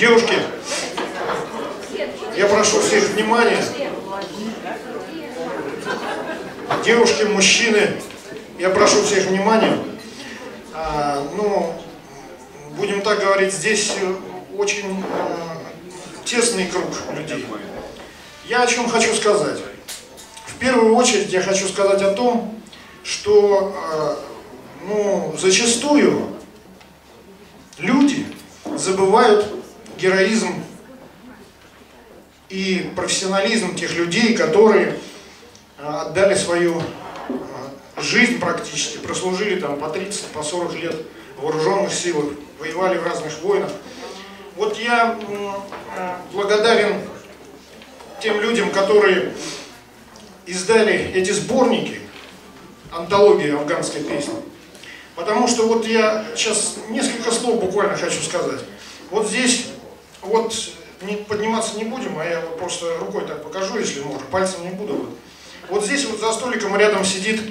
Девушки, я прошу всех внимания. Девушки, мужчины, я прошу всех внимания. Будем так говорить, здесь очень тесный круг людей. Я о чем хочу сказать. В первую очередь я хочу сказать о том, что зачастую люди забывают героизм и профессионализм тех людей, которые отдали свою жизнь практически, прослужили там по 30, по 40 лет в вооруженных силах, воевали в разных войнах. Вот я благодарен тем людям, которые издали эти сборники, антологии афганской песни. Потому что вот я сейчас несколько слов буквально хочу сказать. Вот здесь, вот подниматься не будем, а я вот просто рукой так покажу, если можно, пальцем не буду. Вот здесь вот за столиком рядом сидит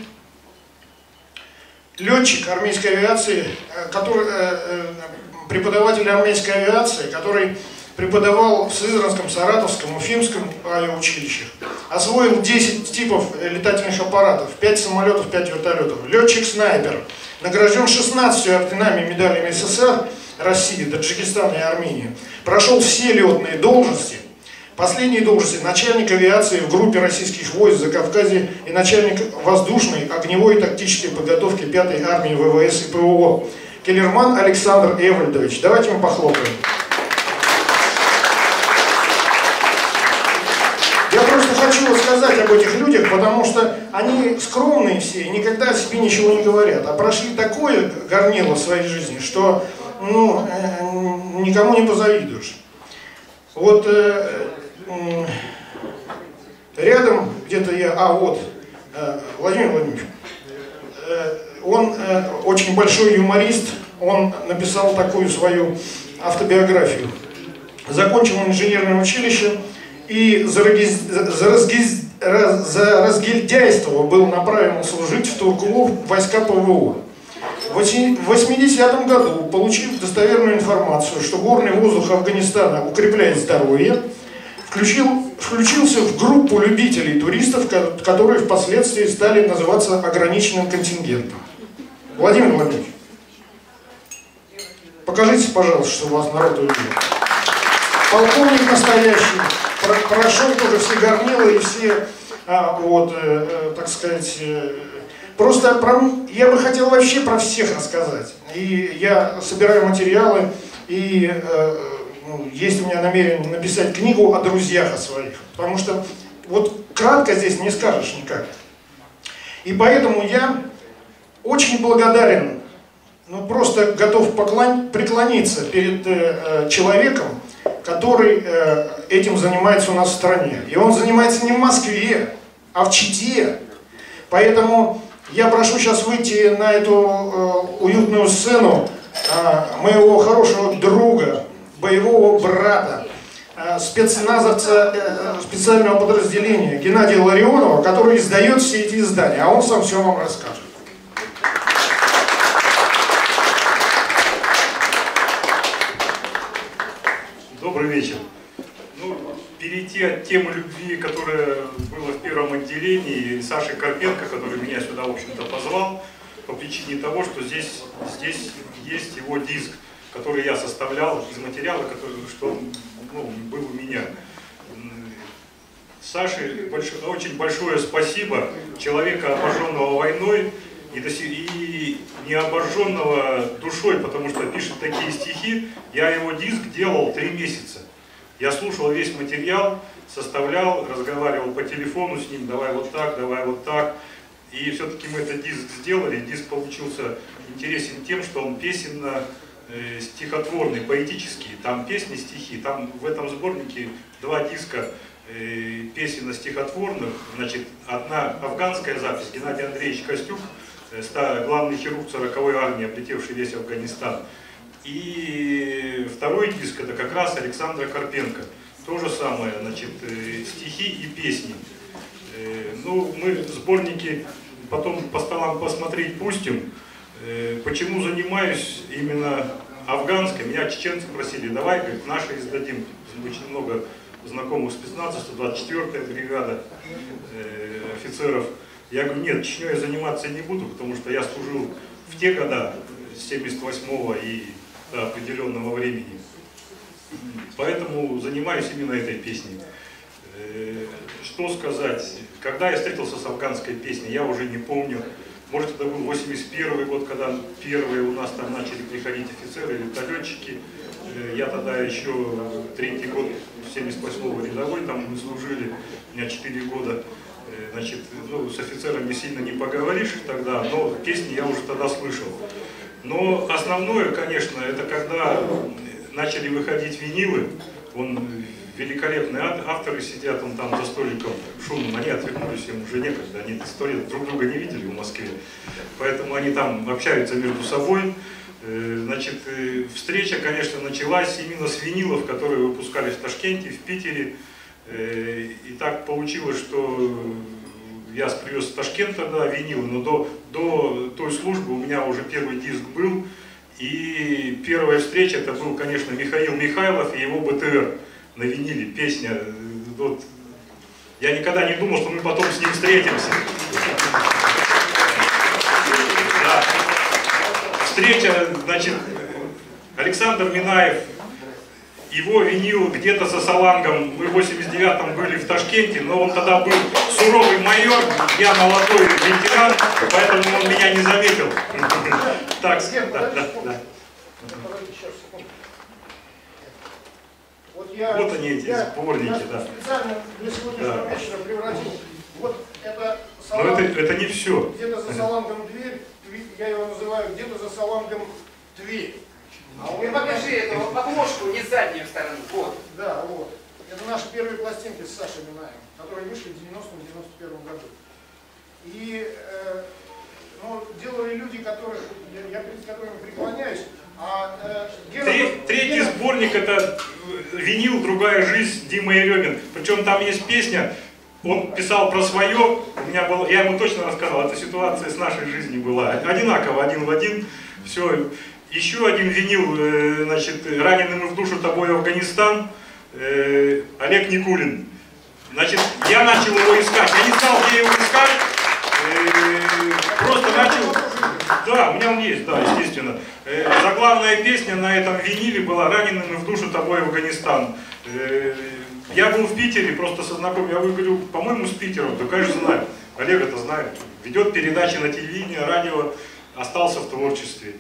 летчик армейской авиации, преподаватель армейской авиации, который преподавал в Сызранском, Саратовском, Уфимском авиаучилищах, освоил 10 типов летательных аппаратов, 5 самолетов, 5 вертолетов. Летчик-снайпер, награжден 16 орденами и медалями СССР, России, Таджикистана и Армении. Прошел все летные должности. Последние должности: начальник авиации в группе российских войск в Закавказье и начальник воздушной, огневой и тактической подготовки 5-й армии ВВС и ПВО. Келлерман Александр Эвальдович. Давайте мы похлопаем. Я просто хочу сказать об этих людях, потому что они скромные все, никогда о себе ничего не говорят, а прошли такое горнило в своей жизни, что никому не позавидуешь. Вот рядом где-то Владимир Владимирович, он очень большой юморист, он написал такую свою автобиографию. Закончил инженерное училище и за разгильдяйство был направлен служить в Тургулу в войска ПВО. В 80-м году, получив достоверную информацию, что горный воздух Афганистана укрепляет здоровье, включился в группу любителей туристов, которые впоследствии стали называться ограниченным контингентом. Владимир Владимирович, покажите, пожалуйста, что у вас народ увидел. Полковник настоящий, прошел тоже все горнила и все, так сказать, просто я бы хотел вообще про всех рассказать. И я собираю материалы, и есть у меня намерение написать книгу о друзьях о своих. Потому что вот кратко здесь не скажешь никак. И поэтому я очень благодарен, просто готов преклониться перед человеком, который этим занимается у нас в стране. И он занимается не в Москве, а в Чите. Поэтому я прошу сейчас выйти на эту уютную сцену моего хорошего друга, боевого брата, спецназовца специального подразделения Геннадия Ларионова, который издает все эти издания, а он сам все вам расскажет. Добрый вечер. Перейти от темы любви, которая была в первом отделении, Саши Карпенко, который меня сюда, в общем-то, позвал, по причине того, что здесь есть его диск, который я составлял из материала, что был у меня. Саше очень большое спасибо, человека, обожженного войной и не обожженного душой, потому что пишет такие стихи. Я его диск делал 3 месяца. Я слушал весь материал, составлял, разговаривал по телефону с ним, давай вот так, давай вот так. И все-таки мы этот диск сделали. Диск получился интересен тем, что он песенно-стихотворный, поэтический. Там песни, стихи. Там в этом сборнике 2 диска песенно-стихотворных. Значит, одна афганская запись, Геннадий Андреевич Костюк, главный хирург 40-й армии, облетевший весь Афганистан. И второй диск — это как раз Александра Карпенко. То же самое, значит, стихи и песни. Мы сборники потом по столам посмотреть пустим. Почему занимаюсь именно афганской, меня чеченцы просили, давай, говорит, наши издадим. Очень много знакомых спецназа, 124-я бригада офицеров. Я говорю, нет, Чечней заниматься не буду, потому что я служил в те года, с 78-го и до определенного времени. Поэтому занимаюсь именно этой песней. Что сказать? Когда я встретился с афганской песней, я уже не помню. Может, это был 81 год, когда первые у нас там начали приходить офицеры, вертолетчики. Я тогда еще третий год, 78-го рядовой, там мы служили, у меня 4 года. Значит, ну, с офицерами сильно не поговоришь тогда, но песни я уже тогда слышал. Но основное, конечно, это когда начали выходить винилы, великолепные авторы сидят там за столиком шумным, они отвернулись, им уже некогда, они друг друга не видели в Москве, поэтому они там общаются между собой. Значит, встреча, конечно, началась именно с винилов, которые выпускались в Ташкенте, в Питере. И так получилось, что я привез в Ташкент тогда винилы, но до той службы у меня уже первый диск был. И первая встреча, это был, конечно, Михаил Михайлов и его БТР на виниле, песня. Вот. Я никогда не думал, что мы потом с ним встретимся. Да. Встреча, значит, Александр Минаев, его винил где-то за Салангом, мы в 89-м были в Ташкенте, но он тогда был суровый майор, я молодой ветеран, поэтому он меня не заметил. Так, да. Вот они, эти сборники, да. Специально для сегодняшнего вечера превратил. Вот это Саланг. Но это не все. Где-то за Салангом дверь, я его называю где-то за Салангом Тверь. А вы покажи эту обложку, не заднюю сторону. Вот. Да, вот. Это наши первые пластинки с Сашей Минаевым, которые вышли в 90-91 году. И делали люди, я перед которыми преклоняюсь. Третий сборник — это винил «Другая жизнь» Дима Еремин. Причем там есть песня, он писал про свое, я ему точно рассказал, эта ситуация с нашей жизнью была одинаково, один в один. Все. Еще один винил, значит, «Раненый мы в душу тобой, Афганистан», Олег Никулин. Значит, я начал его искать, я не знал, где его искать, просто начал, да, у меня он есть, да, естественно. Заглавная песня на этом виниле была «Раненый мы в душу тобой, Афганистан». Я был в Питере, просто со знакомым, я говорю, по-моему, с Питера, да, конечно, знаю, Олег это знает, ведет передачи на телевидении, радио, остался в творчестве.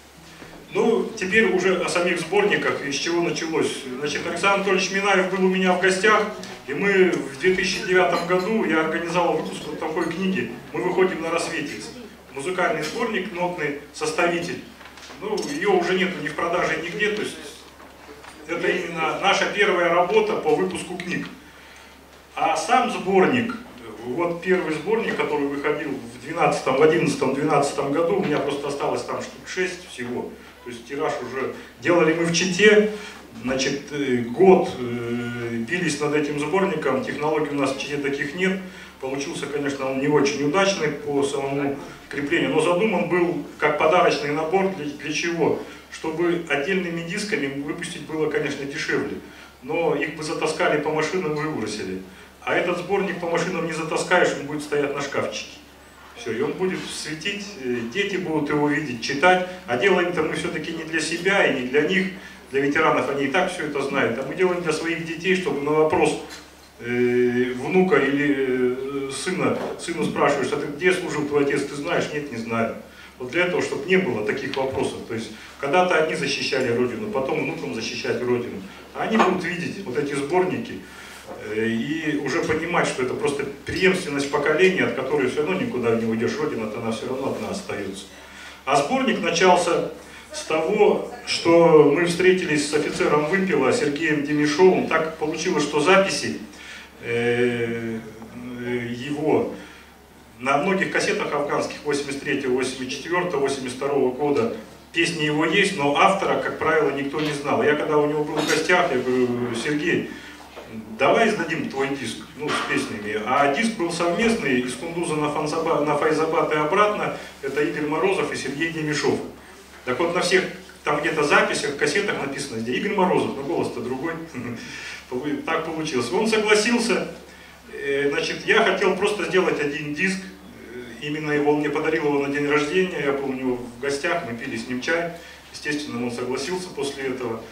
Ну, теперь уже о самих сборниках, из чего началось. Значит, Александр Анатольевич Минаев был у меня в гостях, и мы в 2009 году, я организовал выпуск вот такой книги «Мы выходим на рассвете». Музыкальный сборник, нотный составитель. Ну, ее уже нету ни в продаже, нигде, то есть это именно наша первая работа по выпуску книг. А сам сборник, вот первый сборник, который выходил в 11-12 году, у меня просто осталось там штук 6 всего. То есть тираж уже делали мы в Чите, значит, год бились над этим сборником, технологий у нас в Чите таких нет. Получился, конечно, он не очень удачный по самому креплению, но задуман был как подарочный набор для чего? Чтобы отдельными дисками выпустить было, конечно, дешевле, но их бы затаскали по машинам и выбросили. А этот сборник по машинам не затаскаешь, он будет стоять на шкафчике. Все, и он будет светить, дети будут его видеть, читать. А делаем-то мы все-таки не для себя и не для них, для ветеранов, они и так все это знают. А мы делаем для своих детей, чтобы на вопрос внука или сыну спрашиваешь, а ты где служил твой отец, ты знаешь? Нет, не знаю. Вот для этого, чтобы не было таких вопросов. То есть, когда-то одни защищали Родину, потом внукам защищать Родину. А они будут видеть вот эти сборники и уже понимать, что это просто преемственность поколения, от которой все равно никуда не уйдешь. Родина-то она все равно одна остается. А сборник начался с того, что мы встретились с офицером вымпела Сергеем Демишовым. Так получилось, что записи его на многих кассетах афганских 83, 84, 82 года песни его есть, но автора, как правило, никто не знал. Я когда у него был в гостях, я говорю, Сергей, давай сдадим твой диск, ну, с песнями. А диск был совместный из Кундуза на Файзабад и обратно. Это Игорь Морозов и Сергей Демишов. Так вот, на всех там где-то в записях, в кассетах написано, где Игорь Морозов, но голос-то другой. Так получилось. Он согласился, значит, я хотел просто сделать один диск, именно его, он мне подарил его на день рождения, я был у него в гостях, мы пили с ним чай, естественно, он согласился после этого.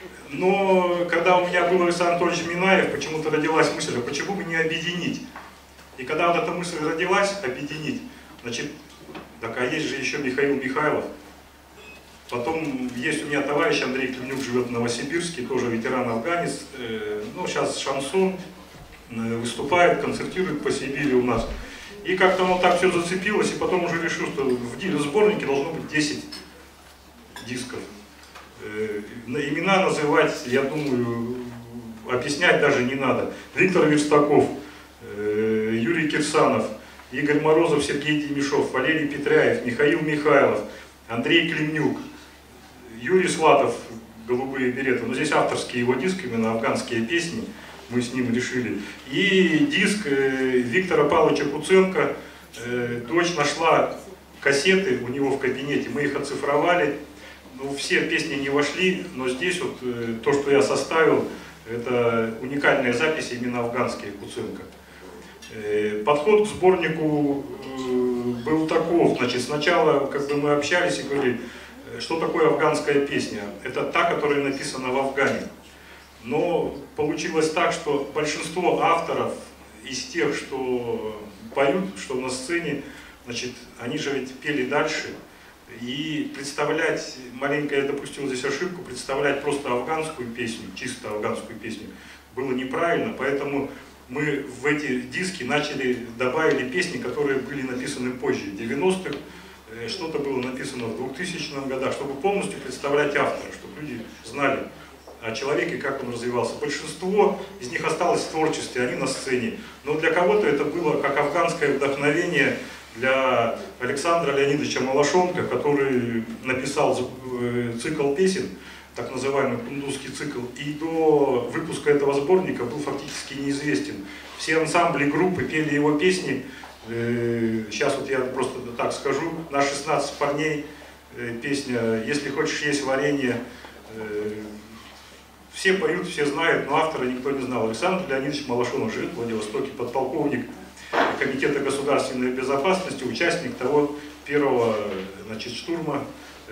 Но когда у меня был Александр Анатольевич Минаев, почему-то родилась мысль, а почему бы не объединить? И когда вот эта мысль родилась, объединить, значит, так, а есть же еще Михаил Михайлов. Потом есть у меня товарищ Андрей Климнюк, живет в Новосибирске, тоже ветеран-афганец, ну, сейчас шансон, выступает, концертирует по Сибири у нас. И как-то оно так все зацепилось, и потом уже решил, что в сборнике должно быть 10 дисков. Имена называть, я думаю, объяснять даже не надо. Виктор Верстаков, Юрий Кирсанов, Игорь Морозов, Сергей Демешов, Валерий Петряев, Михаил Михайлов, Андрей Климнюк, Юрий Слатов, «Голубые береты». Но здесь авторские его диски, именно афганские песни, мы с ним решили. И диск Виктора Павловича Куценко, дочь нашла кассеты у него в кабинете, мы их оцифровали. Ну, все песни не вошли, но здесь вот то, что я составил, это уникальные записи именно афганские Куценко. Подход к сборнику был таков, значит, сначала как бы мы общались и говорили, что такое афганская песня. Это та, которая написана в Афгане. Но получилось так, что большинство авторов из тех, что поют, что на сцене, значит, они же ведь пели дальше. И представлять, маленько я допустил здесь ошибку, представлять просто афганскую песню, чисто афганскую песню, было неправильно, поэтому мы в эти диски добавили песни, которые были написаны позже, в 90-х, что-то было написано в 2000-х годах, чтобы полностью представлять автора, чтобы люди знали о человеке, как он развивался. Большинство из них осталось в творчестве, они на сцене, но для кого-то это было как афганское вдохновение, для Александра Леонидовича Малашонка, который написал цикл песен, так называемый кундузский цикл, и до выпуска этого сборника был фактически неизвестен. Все ансамбли группы пели его песни. Сейчас вот я просто так скажу, на 16 парней песня «Если хочешь есть варенье», все поют, все знают, но автора никто не знал. Александр Леонидович Малашонов живет в Владивостоке, подполковник Комитета государственной безопасности, участник того первого, значит, штурма,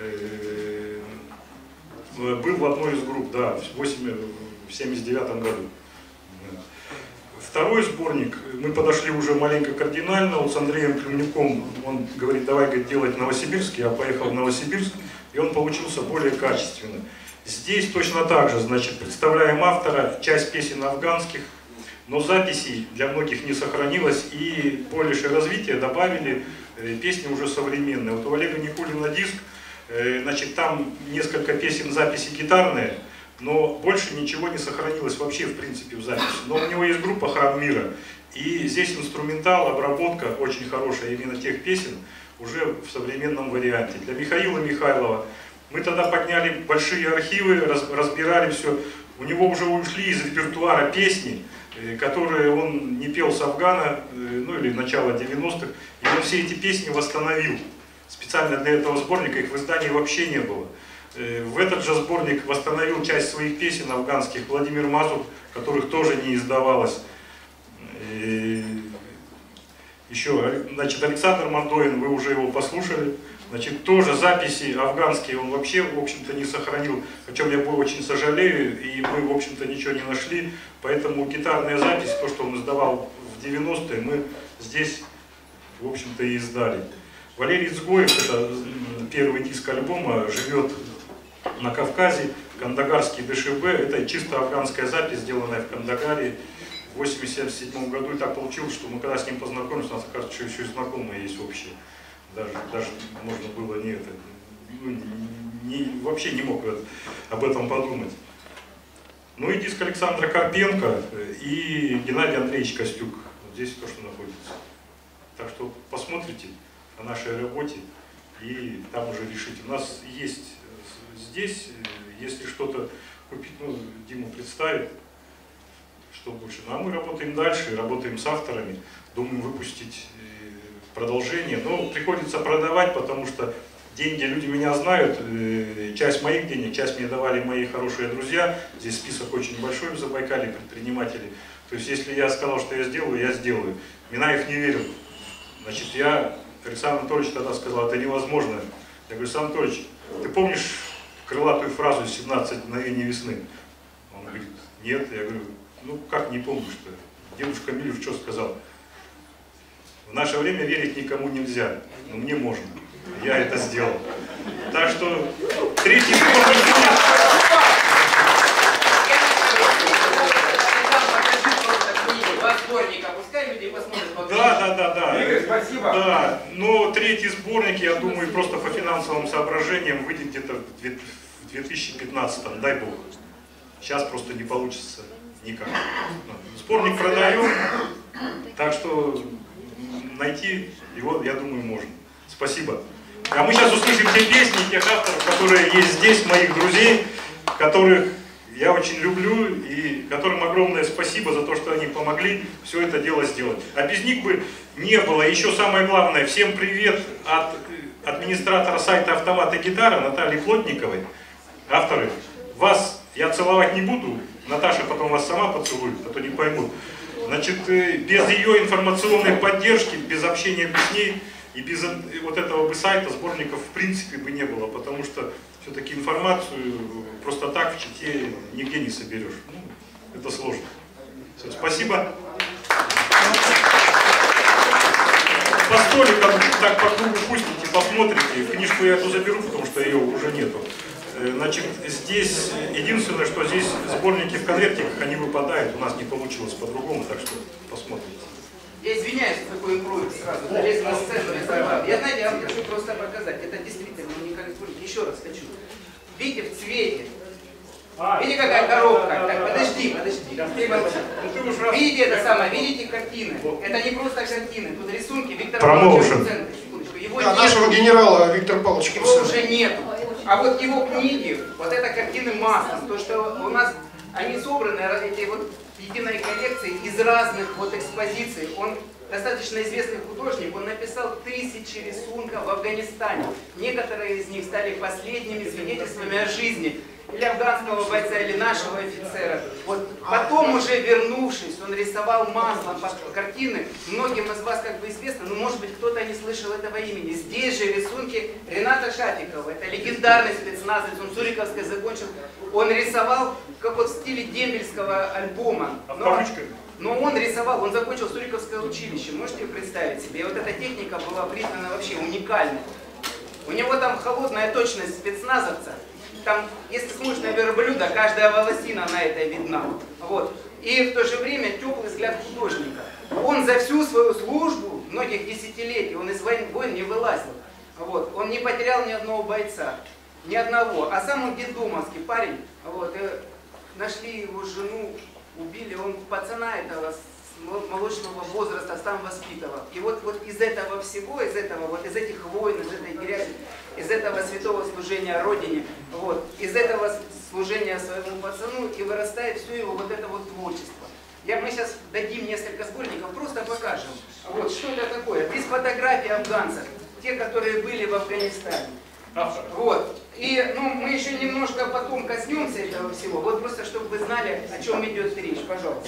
был в одной из групп, да, в 1979 году. Второй сборник, мы подошли уже маленько кардинально, вот с Андреем Климнюком, он говорит, давай, говорит, делать в Новосибирске, я поехал в Новосибирск, и он получился более качественно. Здесь точно так же, значит, представляем автора, часть песен афганских, но записей для многих не сохранилось, и по лишь развития добавили песни уже современные. Вот у Олега Никулина диск, значит, там несколько песен записи гитарные, но больше ничего не сохранилось вообще, в принципе, в записи. Но у него есть группа «Храм мира», и здесь инструментал, обработка очень хорошая именно тех песен, уже в современном варианте. Для Михаила Михайлова мы тогда подняли большие архивы, разбирали все. У него уже ушли из репертуара песни, которые он не пел с Афгана, ну или начала 90-х, и он все эти песни восстановил. Специально для этого сборника, их в издании вообще не было. В этот же сборник восстановил часть своих песен афганских Владимир Мазур, которых тоже не издавалось. Еще, значит, Александр Мандоин, вы уже его послушали. Значит, тоже записи афганские он вообще, в общем-то, не сохранил, о чем я очень сожалею, и мы, в общем-то, ничего не нашли. Поэтому гитарная запись, то, что он издавал в 90-е, мы здесь, в общем-то, и издали. Валерий Цгоев, это первый диск альбома, живет на Кавказе, Кандагарский ДШБ, это чисто афганская запись, сделанная в Кандагаре в 1987 году. И так получилось, что мы когда с ним познакомились, у нас, оказывается, что еще и знакомые есть общие. Даже можно было вообще не мог об этом подумать. Ну и диск Александра Карпенко и Геннадий Андреевич Костюк. Вот здесь то, что находится. Так что посмотрите о нашей работе и там уже решите. У нас есть здесь, если что-то купить, ну, Дима представит, что больше. Ну а мы работаем дальше, работаем с авторами, думаем выпустить продолжение, но приходится продавать, потому что деньги, люди меня знают, часть моих денег, часть мне давали мои хорошие друзья. Здесь список очень большой в Забайкалье предпринимателей. То есть, если я сказал, что я сделаю, я сделаю. Минаев не верил. Значит, Александр Анатольевич тогда сказал, это невозможно. Я говорю, Александр Анатольевич, ты помнишь крылатую фразу «17 мгновений весны»? Он говорит, нет. Я говорю, ну как не помнишь-то? Дедушка Милев что сказал? В наше время верить никому нельзя, но мне можно. Я это сделал. Так что третий сборника, пускай люди посмотрят. Да. Игорь, спасибо. Да, но третий сборник, я думаю, просто по финансовым соображениям выйдет где-то в 2015, дай бог. Сейчас просто не получится никак. Сборник продаем, так что найти его, я думаю, можно. Спасибо. А мы сейчас услышим те песни, тех авторов, которые есть здесь, моих друзей, которых я очень люблю и которым огромное спасибо за то, что они помогли все это дело сделать. А без них бы не было. Еще самое главное, всем привет от администратора сайта «Автомат и гитара» Натальи Плотниковой. Авторы, вас я целовать не буду, Наташа потом вас сама поцелует, а то не поймут. Значит, без ее информационной поддержки, без общения с ней и без вот этого бы сайта сборников в принципе бы не было, потому что все-таки информацию просто так в чите нигде не соберешь. Ну, это сложно. Все, спасибо. По столикам так по кругу пустите, посмотрите. Книжку я эту заберу, потому что ее уже нету. Значит, здесь единственное, что здесь сборники в конвертиках, они выпадают. У нас не получилось по-другому, так что посмотрите. Я извиняюсь, такой импровиз сразу, залез на сцену и сорвал. Я, знаете, я вам хочу просто показать. Это действительно уникальный сборник. Еще раз хочу. Видите, в цвете. Видите, какая коробка? Так, подожди. Видите это самое, видите картины. Это не просто картины, тут рисунки Виктора Павловича Куценко. Его да, нашего генерала Виктора Павловича Его уже нету. А вот его книги, вот это картины маслом, то, что у нас, они собраны, эти вот единой коллекции из разных вот экспозиций. Он достаточно известный художник, он написал тысячи рисунков в Афганистане. Некоторые из них стали последними свидетельствами о жизни или афганского бойца, или нашего офицера. Вот потом, уже вернувшись, он рисовал маслом картины. Многим из вас как бы известно, но может быть кто-то не слышал этого имени. Здесь же рисунки Рената Шафикова. Это легендарный спецназовец, он Суриковской закончил. Он рисовал, как вот в стиле дембельского альбома. Но он рисовал, он закончил Суриковское училище, можете представить себе? И вот эта техника была признана вообще уникальной. У него там холодная точность спецназовца. Там, если смотришь на верблюда, каждая волосина на это видна. Вот. И в то же время теплый взгляд художника. Он за всю свою службу, многих десятилетий, он из войн не вылазил. Вот. Он не потерял ни одного бойца, ни одного. А сам он детдомовский парень. Вот. И нашли его жену, убили, он пацана этого молочного возраста сам воспитывал. И вот из этого всего, из этих войн, из этой грязи, из этого святого служения Родине, вот, из этого служения своему пацану и вырастает все его вот это вот творчество. Мы сейчас дадим несколько сборников, просто покажем, вот, что это такое. Здесь фотографии афганцев, те, которые были в Афганистане. Вот. И мы еще немножко потом коснемся этого всего, вот просто чтобы вы знали, о чем идет речь, пожалуйста.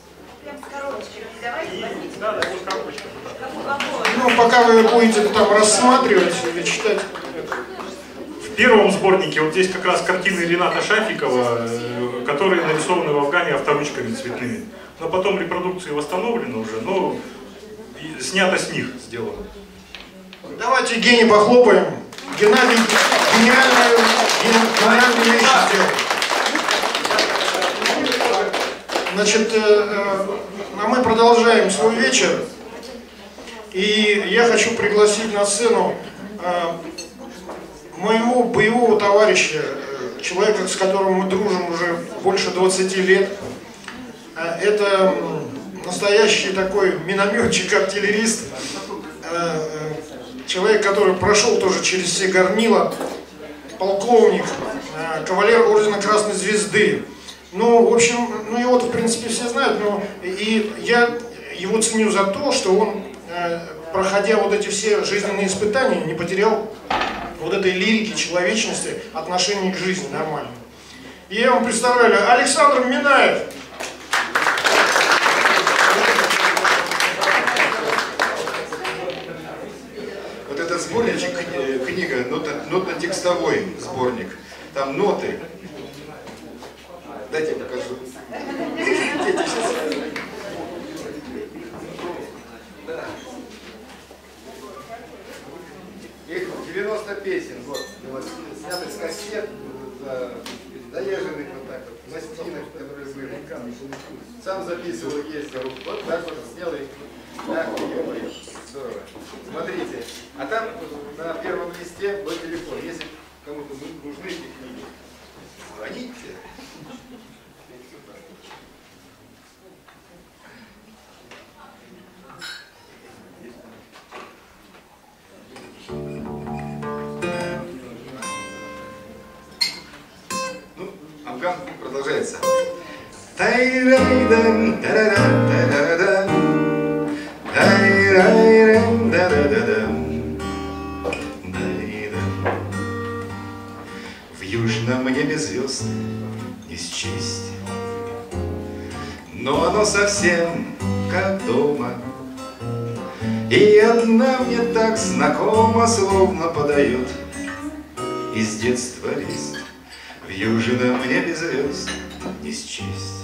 Ну, пока вы будете там рассматривать или читать. В первом сборнике вот здесь как раз картины Рената Шафикова, которые нарисованы в Афгане авторучками цветными. Но потом репродукции восстановлены уже, но снято с них сделано. Давайте Гене похлопаем. Геннадий гениальную вещь сделал. Значит, а мы продолжаем свой вечер. И я хочу пригласить на сцену моего боевого товарища, человека, с которым мы дружим уже больше 20 лет. Это настоящий такой минометчик-артиллерист. Человек, который прошел тоже через все горнила. Полковник, кавалер ордена Красной Звезды. Ну, в общем, его-то, в принципе, все знают, но и я его ценю за то, что он, проходя вот эти все жизненные испытания, не потерял вот этой лирики, человечности, отношения к жизни нормальной. И я вам представляю Александр Минаев. Вот этот сборничек, книга, нотно-текстовой сборник, там ноты. Дайте я покажу. 90 песен, вот, сняты с кассет, заезженных вот так вот, пластинок, которые были. Сам записывал, ездил, вот так вот снял и так, здорово. Смотрите, а там на первом листе мой телефон, если кому-то нужны эти книги, звоните. Афган продолжается. В южном небе звезд не счесть, но оно совсем как дома. И одна мне так знакома, словно подает из детства лист. В южном небе звезд не счесть,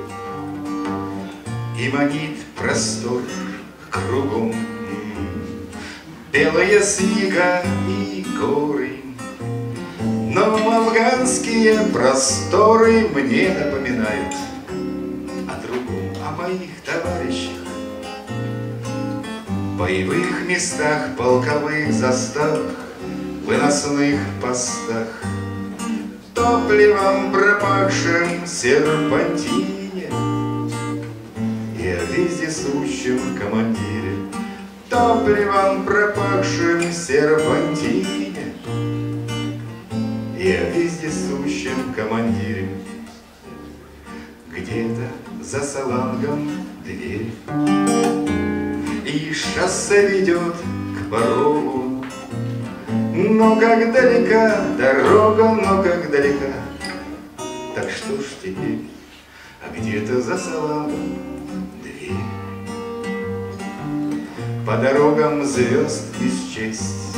и манит простор кругом, белые снега и горы. Но афганские просторы мне напоминают о другом, о моих товарищах, боевых местах, полковых заставах, выносных постах, топливом пропахшим серпантине и о вездесущем командире, топливом пропахшим серпантине и о вездесущем командире. Где-то за Салангом дверь, и шоссе ведет к порогу. Но как далека дорога, но как далека. Так что ж теперь, а где-то за Салангом дверь. По дорогам звезд не счесть,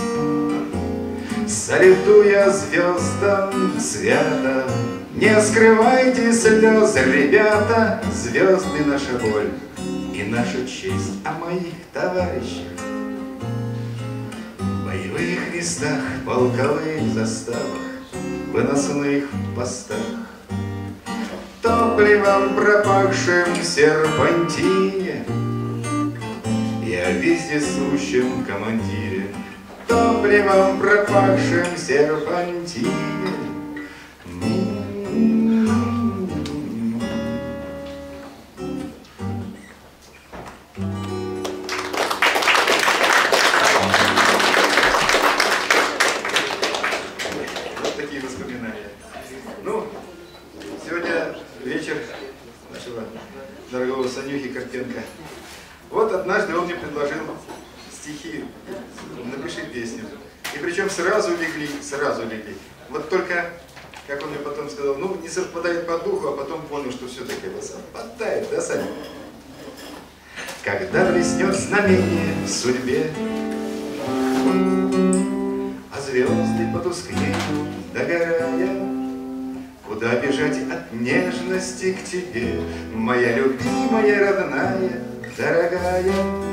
салютуя звездам свято. Не скрывайте слез, ребята, звезды наша боль и наша честь. О моих товарищах, боевых местах, полковых заставах, выносных постах, топливом пропахшим серпантине и о вездесущем командире, топливом пропахшим серпантине. Дорогого Санюхи Карпенко. Вот однажды он мне предложил стихи, напиши песню. И причем сразу легли. Вот только, как он мне потом сказал, ну не совпадает по духу, а потом понял, что все-таки совпадает, да, Саня? Когда блеснет знамение в судьбе, а звезды потускнеют, догорая, куда бежать от нежности к тебе, моя любимая, родная, дорогая?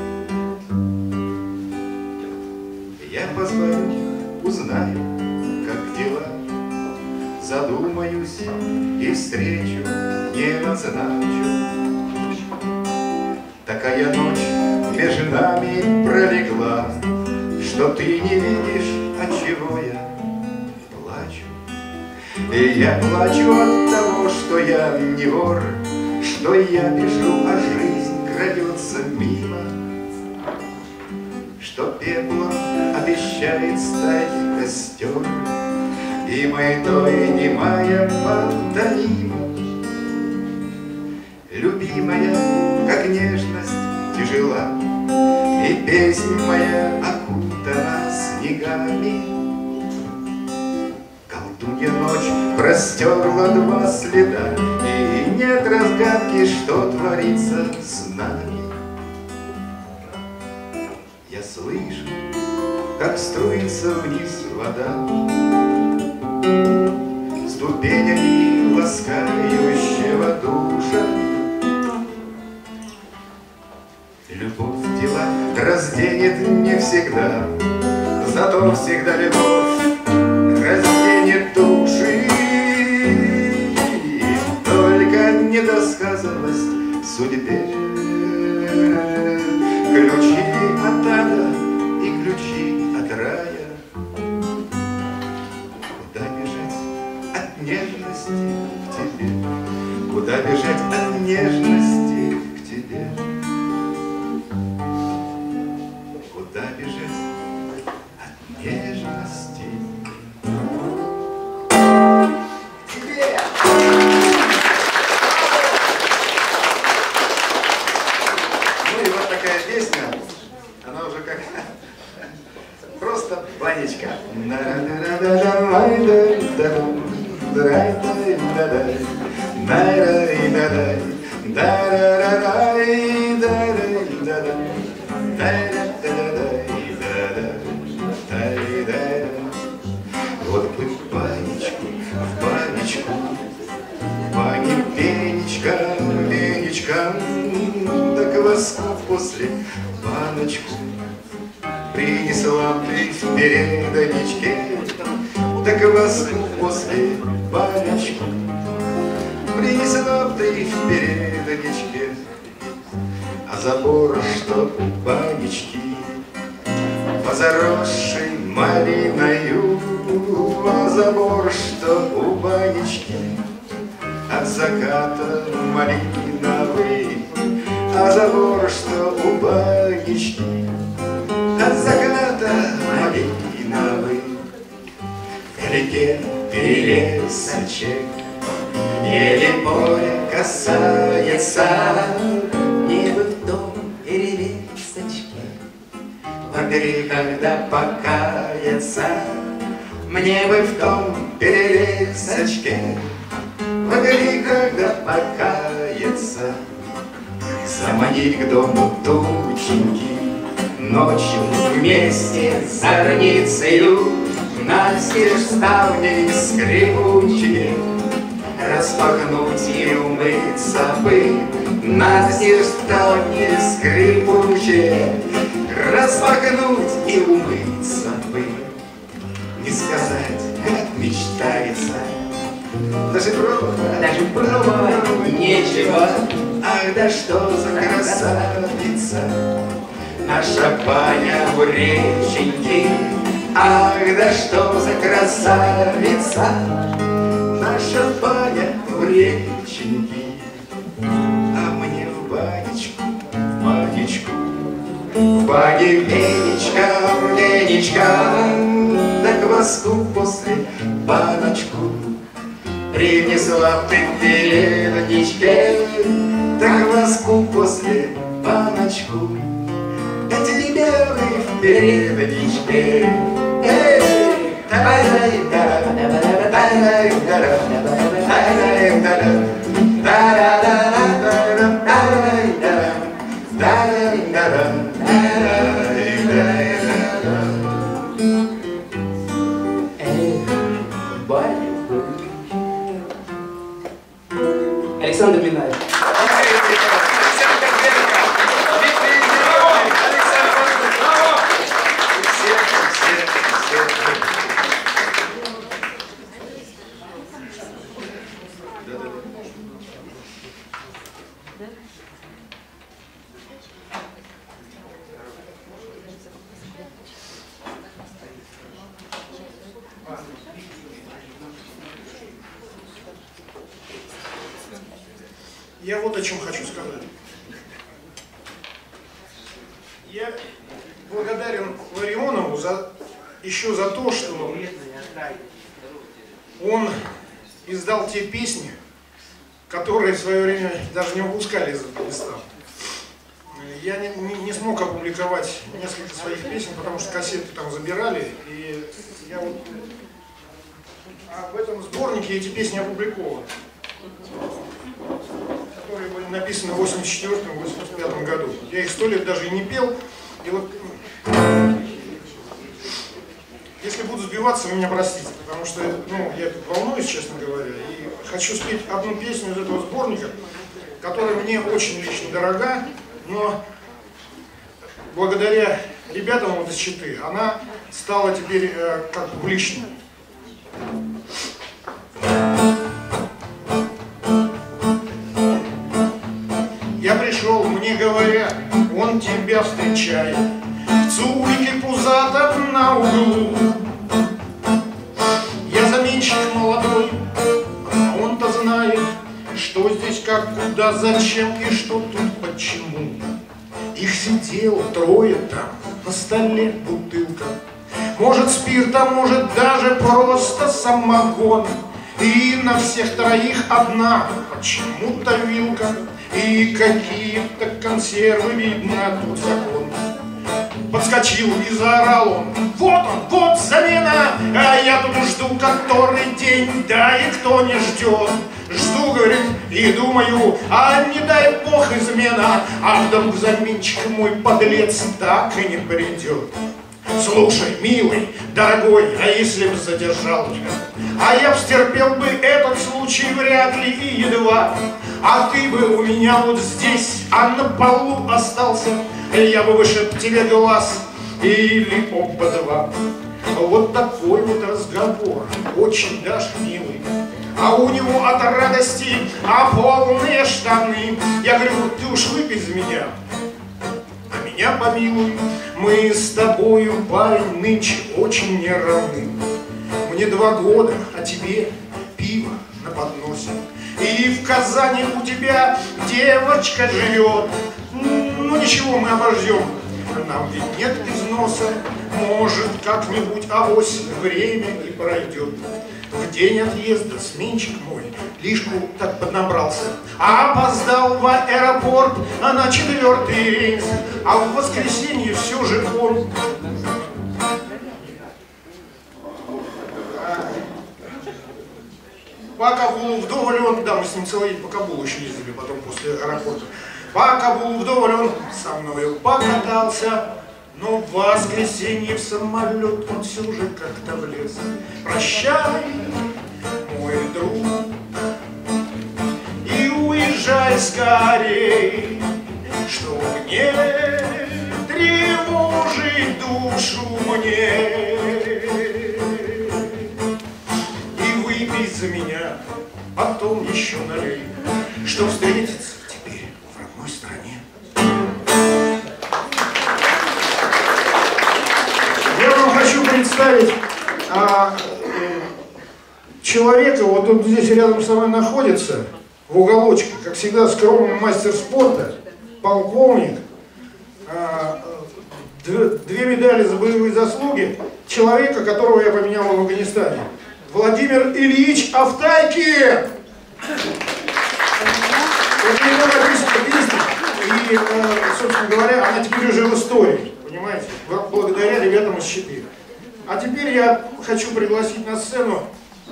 Я позвоню, узнаю, как дела, задумаюсь и встречу не назначу. Такая ночь между нами пролегла, что ты не видишь, отчего я плачу. И я плачу от того, что я не вор, что я бежу, а жизнь крадется мимо, что пеплом обещает стать костер, и мой немая пантомима. Любимая, как нежность тяжела, и песнь моя окутана снегами. осенняя ночь простерла два следа, и нет разгадки, что творится с нами. Я слышу, как струится вниз вода, ступенями ласкающего душа. Любовь дела разденет не всегда, зато всегда любовь разденет души. Только недосказанность судьбе, ключи от ада и ключи от рая. Куда бежать от нежности к тебе? Куда бежать от нежности к тебе? Куда бежать от нежности к тебе? Ну и вот такая песня, она уже как просто банечка. Вот бы банечку, в банечку, в бане пенечка, пенечка, да кваску после баночку принесла ты в передничке, да кваску после баночку принесла ты в передничке, а забор, что банечки по заросшей малиною, а забор, что у банечки от заката малиновый, а забор, что у банечки от заката малиновый. Вдалеке перелесочек, еле поле касается, небо в том перелесочке. Погоди, когда покаяться, мне бы в том перелесочке. Погоди, когда покаяться, заманить к дому тученьки, ночью вместе с зорницею настежь ставни скрипучие, распахнуть и умыться бы, настежь ставни скрипучие, распахнуть и умыться бы. Не сказать, как мечтается, даже пробовать нечего. Ах, да что за красавица наша баня в реченьке. Ах, да что за красавица наша баня в реченьке. А мне в банечку, в банечку, в бане венечка, венечка, да кваску после баночку принесла ты в передничке, да кваску после баночку. Да тебе в передничке. Александр Минаев. Я вот о чем хочу сказать. Я благодарен Ларионову еще за то, что он издал те песни, которые в свое время даже не выпускали из Афганистана. Я не смог опубликовать несколько своих песен, потому что кассеты там забирали, и я вот в этом сборнике эти песни опубликованы, которые были написаны в 84-85 году. Я их 100 лет даже и не пел. И вот, если буду сбиваться, вы меня простите, потому что я волнуюсь, честно говоря, и хочу спеть одну песню из этого сборника, которая мне очень лично дорога, но благодаря ребятам вот из Читы она стала теперь как публичной. Я пришел, мне говорят, он тебя встречает в цулике пузатом на углу. Я заменщик молодой, а он-то знает, что здесь, как, куда, зачем и что тут, почему. Их сидело трое там, на столе бутылка. Может спирт, а может даже просто самогон. И на всех троих одна почему-то вилка. И какие-то консервы, видно, тут закон. Подскочил и заорал он: вот он, вот замена! А я тут жду который день, да и кто не ждет. Жду, говорит, и думаю, а не дай бог измена. А вдруг заменщик мой подлец так и не придет. Слушай, милый, дорогой, а если б задержал тебя? А я б стерпел бы этот случай вряд ли и едва. А ты бы у меня вот здесь, а на полу остался, я бы вышиб тебе глаз или оба два. Вот такой вот разговор, очень даже милый. А у него от радости полные штаны. Я говорю, ты уж выпей за меня, а меня помилуй. Мы с тобою, парень, нынче очень не равны. Мне 2 года, а тебе пиво на подносе. И в Казани у тебя девочка живет. Ну ничего, мы обождем. Нам ведь нет износа. Может, как-нибудь авось время и пройдет. В день отъезда сменщик мой лишку так поднабрался, а опоздал в аэропорт на 4-й рейс. А в воскресенье все же он по Кабулу вдоволь он, да, мы с ним целый день по Кабулу еще ездили потом после аэропорта. По Кабулу вдоволь он со мною покатался. Но в воскресенье в самолет он все же как-то влез. Прощай, мой друг, и уезжай скорей, чтоб не тревожить душу мне. И выпей за меня, потом еще налей, чтоб встретиться теперь в родной стране. Хочу представить человека, вот он здесь рядом со мной находится, в уголочке, как всегда, скромный мастер спорта, полковник, 2 медали за боевые заслуги, человека, которого я поменял в Афганистане. Владимир Ильич Автайкин! Это его написано песня, и, собственно говоря, она теперь уже в истории, понимаете, благодаря ребятам из Читы. А теперь я хочу пригласить на сцену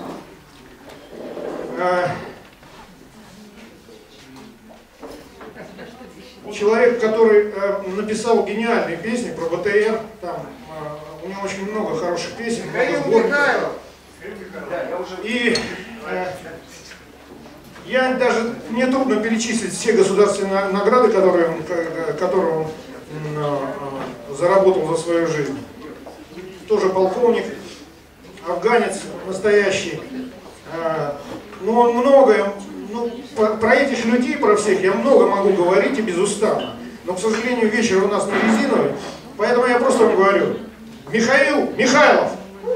человека, который написал гениальные песни про БТР. Там, у него очень много хороших песен. И мне трудно перечислить все государственные награды, которые он заработал за свою жизнь. Тоже полковник, афганец настоящий. Но он многое, про этих людей, про всех я много могу говорить и безустанно. Но, к сожалению, вечер у нас не резиновый, поэтому я просто вам говорю: Михаил Михайлов.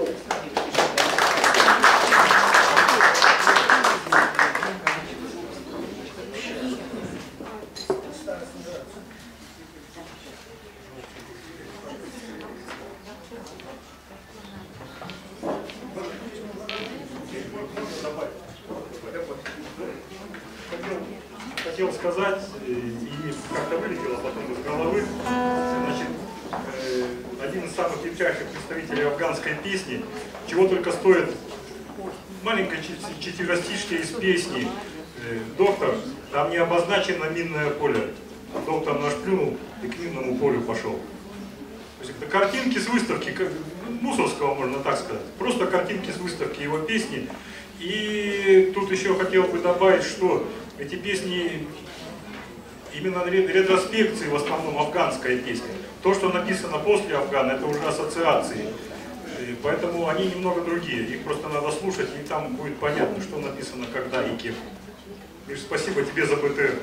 Хотел сказать, и как-то вылетело потом из головы, значит, один из самых ярчайших представителей афганской песни, чего только стоит маленькое четверостишье из песни «Доктор», там не обозначено минное поле. Доктор наш плюнул и к минному полю пошел. То есть это картинки с выставки, Мусорского, можно так сказать. Просто картинки с выставки его песни. И тут еще хотел бы добавить, что эти песни именно ретроспекции, в основном афганская песня. То, что написано после Афгана, это уже ассоциации. И поэтому они немного другие. Их просто надо слушать, и там будет понятно, что написано, когда и кем. Миш, спасибо тебе за БТР.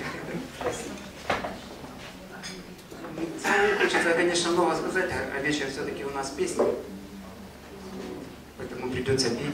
Хочется, конечно, много сказать, а вечер все-таки у нас песни, поэтому придется петь.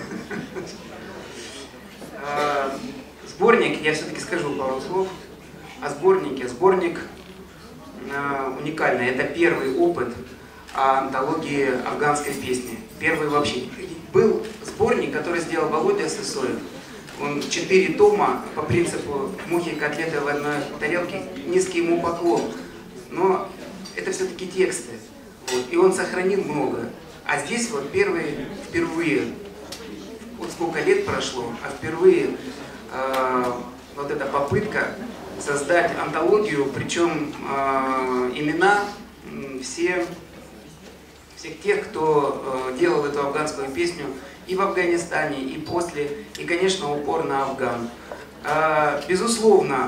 Сборник, я все-таки скажу пару слов о сборнике. Сборник уникальный, это первый опыт антологии афганской песни. Первый вообще. Был сборник, который сделал Володя Сысоев. Он 4 тома по принципу мухи и котлеты в одной тарелке. Низкий ему поклон. Но это все-таки тексты. Вот. И он сохранил много. А здесь вот впервые, вот сколько лет прошло, а впервые вот эта попытка создать антологию, причем имена всех тех, кто делал эту афганскую песню и в Афганистане, и после, и, конечно, упор на Афган. Безусловно,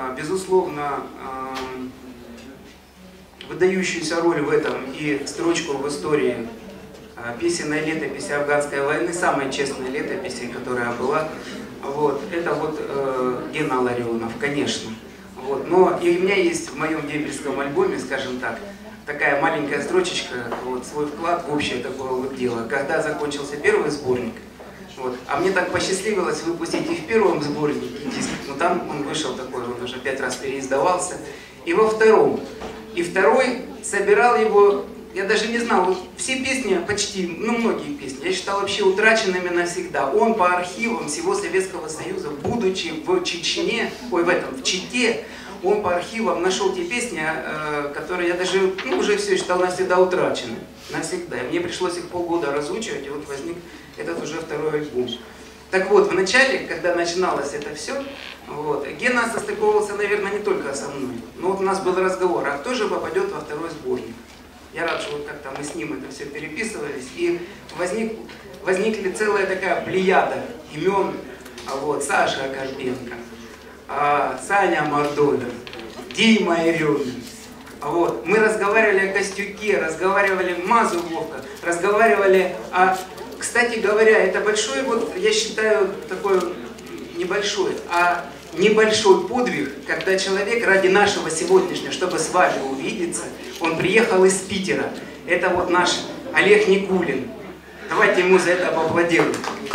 выдающуюся роль в этом и строчку в истории песенной летописи афганской войны, самой честной летописи, которая была, вот, это вот Гена Ларионов, конечно. Вот. Но и у меня есть в моем дембельском альбоме, скажем так, такая маленькая строчечка, вот, свой вклад в общее такое вот дело. Когда закончился первый сборник, вот, а мне так посчастливилось выпустить и в первом сборнике диск, но там он вышел такой, он уже 5 раз переиздавался, и во втором. И второй собирал его, я даже не знал, вот все песни, почти, многие песни, я считал вообще утраченными навсегда. Он по архивам всего Советского Союза, будучи в Чечне, в Чите, он по архивам нашел те песни, которые я даже, уже все считал навсегда утрачены. Навсегда. И мне пришлось их полгода разучивать, и вот возник этот уже второй альбом. Так вот, в начале, когда начиналось это все, вот, Гена состыковывался, наверное, не только со мной. Но вот у нас был разговор, а кто же попадет во второй сборник? Я рад, что вот как-то мы с ним это все переписывались, и возникли целая такая плеяда имен, вот, Саша Карпенко, Саня Мордовин, Дима Ирюмин. Вот. Мы разговаривали о Костюке, разговаривали о Мазу Вовка, разговаривали о... Кстати говоря, это большой, вот, я считаю, такой небольшой, а небольшой подвиг, когда человек ради нашего сегодняшнего, чтобы с вами увидеться, он приехал из Питера. Это вот наш Олег Никулин. Давайте ему за это поаплодируем.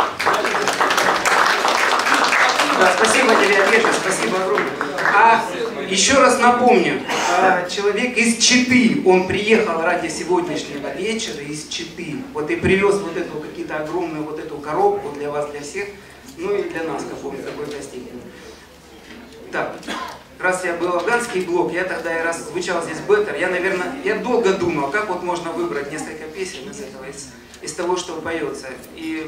Да, спасибо тебе, Олежа, спасибо огромное. А еще раз напомню, человек из Читы, он приехал ради сегодняшнего вечера из Читы, вот и привез вот эту какие-то огромную вот эту коробку для вас, для всех, ну и для нас какой-то степени. Так, раз я был афганский блок, я тогда раз звучал здесь Беттер, я долго думал, как вот можно выбрать несколько песен из этого, из того, что поется. И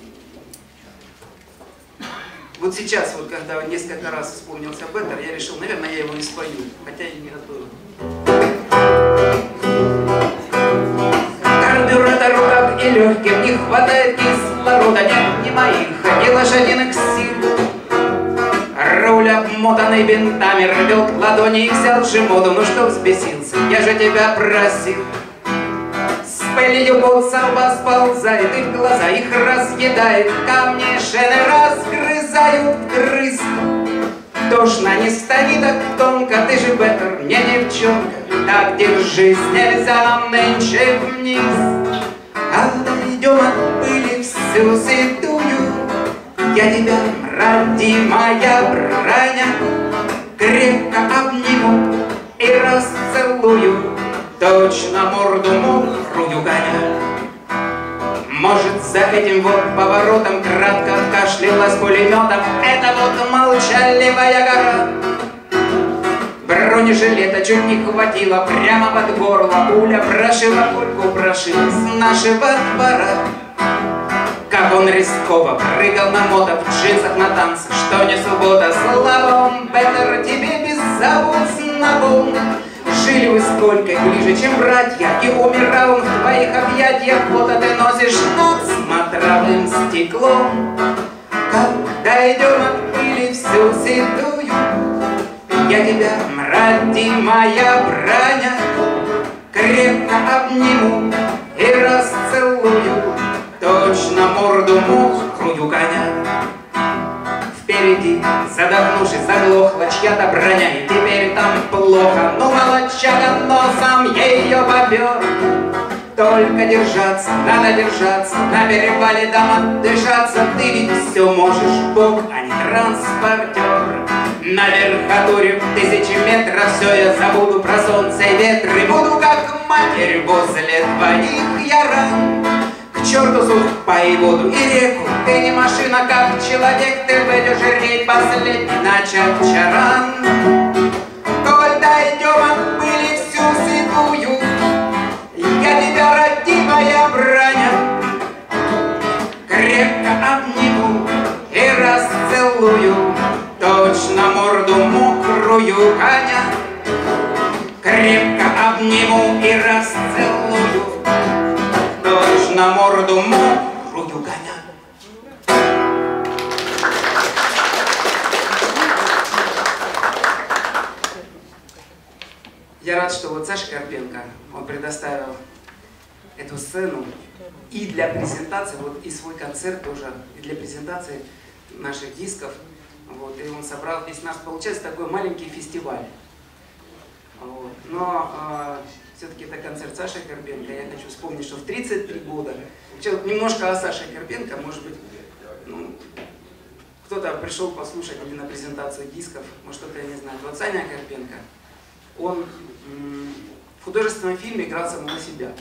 вот сейчас, вот когда несколько раз вспомнился Беттер, я решил, наверное, я его и спою, хотя и не готовил. Карбюратору, как и легким, не хватает кислорода, нет ни моих, ни лошадиных сил. Руль, обмотанный бинтами, рвет ладони и взял жемоту, ну что взбесился, я же тебя просил. С пылью пот со лба сползает, и в глаза их разъедает, камни шины разгрызают грызть. Тошно не стани так тонко, ты же Беттер, не девчонка, так держись, нельзя нам нынче вниз. А дойдем от пыли всю седую, я тебя, родимая броня, крепко обниму и расцелую, точно морду мокрую гоня. Может, за этим вот поворотом кратко откашлялась пулеметом эта вот молчаливая гора. Бронежилета чуть не хватило прямо под горло, пуля прошила пульку, прошила с нашего двора. как он рисково прыгал на мото в джинсах на танцы, что не суббота, слабом, Беттер тебе беззаботно был. Жили вы сколько ближе, чем братья, и умирал он в твоих объятиях. Фото ты носишь над смотровым стеклом. Когда идем от пыли всю седую, я тебя, родимая браня, крепко обниму и расцелую, точно морду мокрую коня. Впереди, задохнувшись, заглохла чья-то броня, и теперь там плохо, но молодчага носом ее попер. Только держаться, надо держаться, на перевале дам отдышаться. Ты ведь все можешь, Бог, а не транспортер. На верхотуре в 1000 метров все я забуду про солнце и ветры. Буду как матерь возле твоих я ран. К черту сухпай воду и реку, ты не машина, как человек, ты выйдешь жреть последний начат чаран. Коль дойдем от пыли всю седую, я тебя, родимая браня, крепко обниму и расцелую, точно морду мокрую коня. Крепко обниму и расцелую, точно морду мокрую коня. Я рад, что вот Саша Карпенко, он предоставил эту сцену и для презентации, вот и свой концерт тоже, и для презентации наших дисков. Вот, и он собрал здесь, у нас получается такой маленький фестиваль. Вот. Но все-таки это концерт Саши Карпенко. Я хочу вспомнить, что в 33 года, немножко о Саше Карпенко, может быть, ну, кто-то пришел послушать или на презентацию дисков, может кто-то, я не знаю. Вот Саня Карпенко, он в художественном фильме играл самого себя.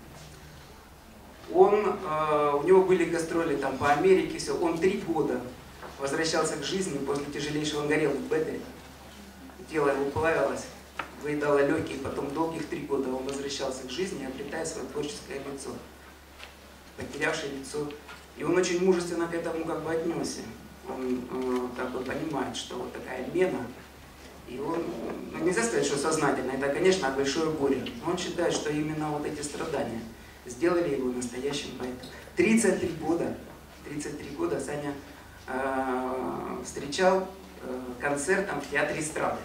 У него были гастроли там по Америке, все. Он 3 года возвращался к жизни после тяжелейшего, он горел в Беттере. Тело его плавилось, выедало легкие, потом долгих 3 года он возвращался к жизни, обретая свое творческое лицо, потерявшее лицо. И он очень мужественно к этому как бы отнесся. Он как бы понимает, что вот такая мена. И он, ну, нельзя сказать, что сознательно, это, конечно, большое горе. Но он считает, что именно вот эти страдания сделали его настоящим поэтом. 33 года Саня встречал концертом в Театре эстрады.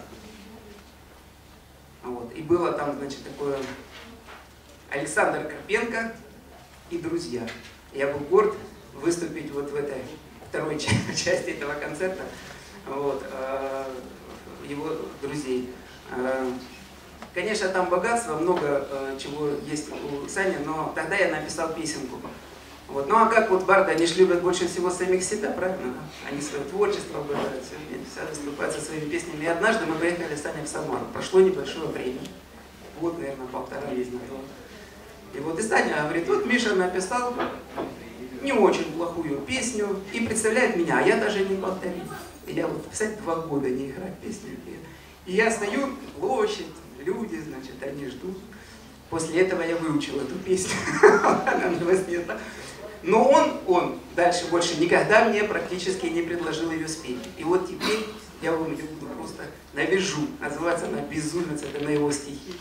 Вот. И было там, значит, такое Александр Карпенко и друзья. Я был горд выступить вот в этой второй части этого концерта. Вот. Его друзей. Конечно, там богатство, много чего есть у Сани, но тогда я написал песенку. Вот. Ну а как вот барды, они же любят больше всего самих себя, правильно? Они свое творчество обожают, все выступают со своими песнями. И однажды мы поехали с Саней в Самару. Прошло небольшое время, год, наверное, 1,5 есть на то. И вот и Саня говорит, вот Миша написал не очень плохую песню и представляет меня, а я даже не повторил. И я вот, представляете, 2 года не играть песню. И я стою, площадь, люди, значит, они ждут. После этого я выучил эту песню. Но он дальше больше никогда мне практически не предложил ее спеть. И вот теперь я вам ее буду просто навяжу. Называется она «Безумец», это на его стихи.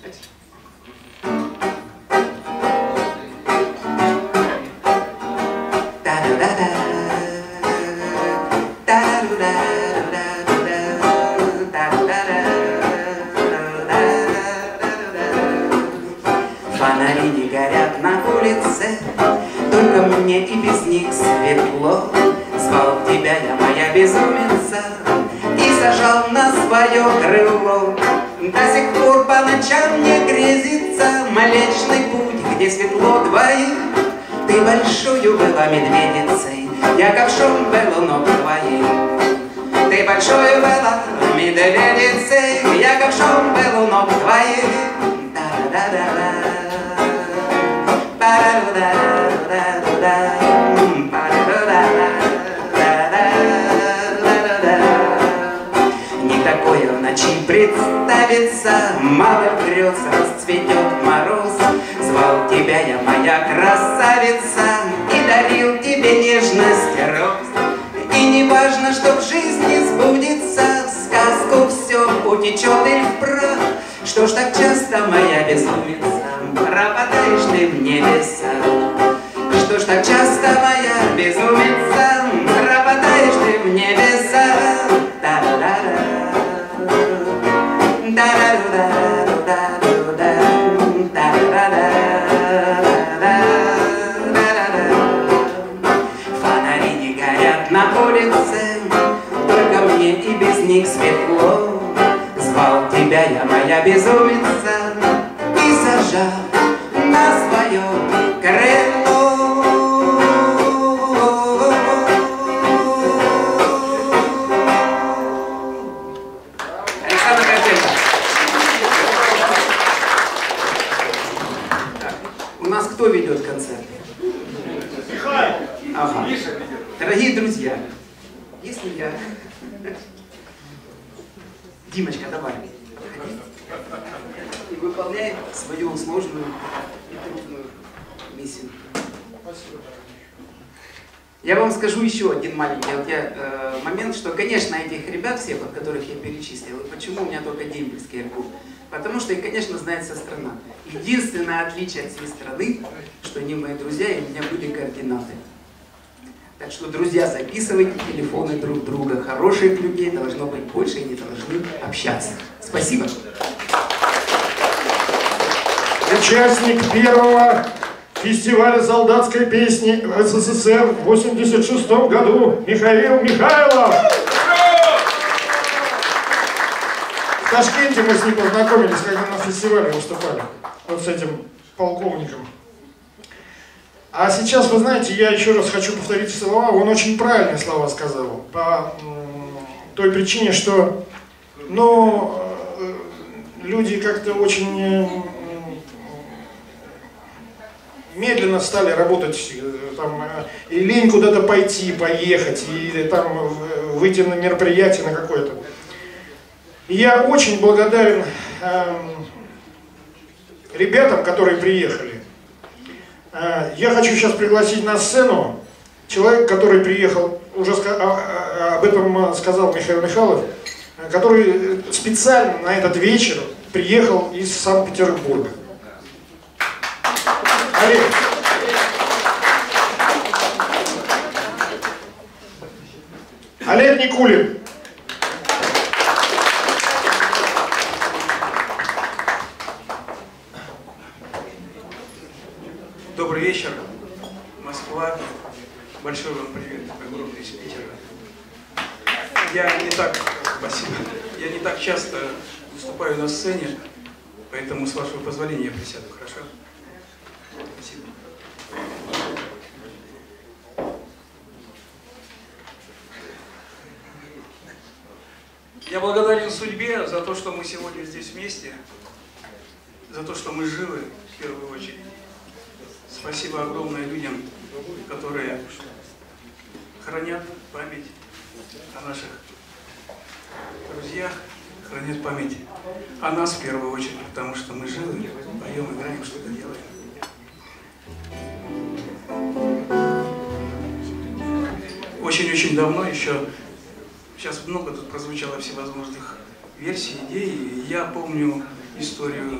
Фонари не горят на улице, только мне и без них светло. Звал тебя я, моя безумица, и сажал на свое крыло. До сих пор по ночам мне грезится Млечный Путь, где светло двоих. Ты большую была медведицей, я ковшом был у ног твоих. Ты большой была медведицей, я ковшом был у ног твоих. Да-да-да-да. Не такое в ночи представится, мало грез, расцветет мороз. Звал тебя я, моя красавица, и дарил тебе А что в жизни сбудется, в сказку все утечет и в прах. Что ж так часто, моя безумица, пропадаешь ты в небеса? Что ж так часто, моя безумица, пропадаешь ты в небеса? Фонари не горят на улице, только мне и без них светло. Звал тебя я, моя безумица, и сажал на свое крыло. Александр Картенко. У нас кто ведет концерт? Ага. Дорогие друзья, если я... Димочка, давай, подходи и выполняй свою сложную и трудную миссию. Я вам скажу еще один маленький момент, что, конечно, этих ребят всех, вот, которых я перечислил, и почему у меня только дембельский альбом, потому что их, конечно, знает вся страна. Единственное отличие от всей страны, что они мои друзья, и у меня были координаты. Так что, друзья, записывайте телефоны друг друга. Хороших людей должно быть больше, и они должны общаться. Спасибо. Участник первого фестиваля солдатской песни в СССР в 1986 году Михаил Михайлов. В Ташкенте мы с ним познакомились, когда на фестивале выступали. Вот с этим полковником. А сейчас, вы знаете, я еще раз хочу повторить слова. Он очень правильные слова сказал. По той причине, что, ну, люди как-то очень медленно стали работать, там, и лень куда-то пойти, поехать, или там выйти на мероприятие на какое-то. И я очень благодарен ребятам, которые приехали. Я хочу сейчас пригласить на сцену человека, который приехал, уже об этом сказал Михаил Михайлов, который специально на этот вечер приехал из Санкт-Петербурга. Олег. Олег Никулин. Добрый вечер, Москва. Большой вам привет, огромный из Питера. Спасибо. Я не так часто выступаю на сцене, поэтому, с вашего позволения, я присяду, хорошо? Спасибо. Я благодарен судьбе за то, что мы сегодня здесь вместе, за то, что мы живы, в первую очередь. Спасибо огромное людям, которые хранят память о наших друзьях, хранят память о нас в первую очередь, потому что мы живы, поем, играем, что-то делаем. Очень-очень давно еще, сейчас много тут прозвучало всевозможных версий, идей, я помню историю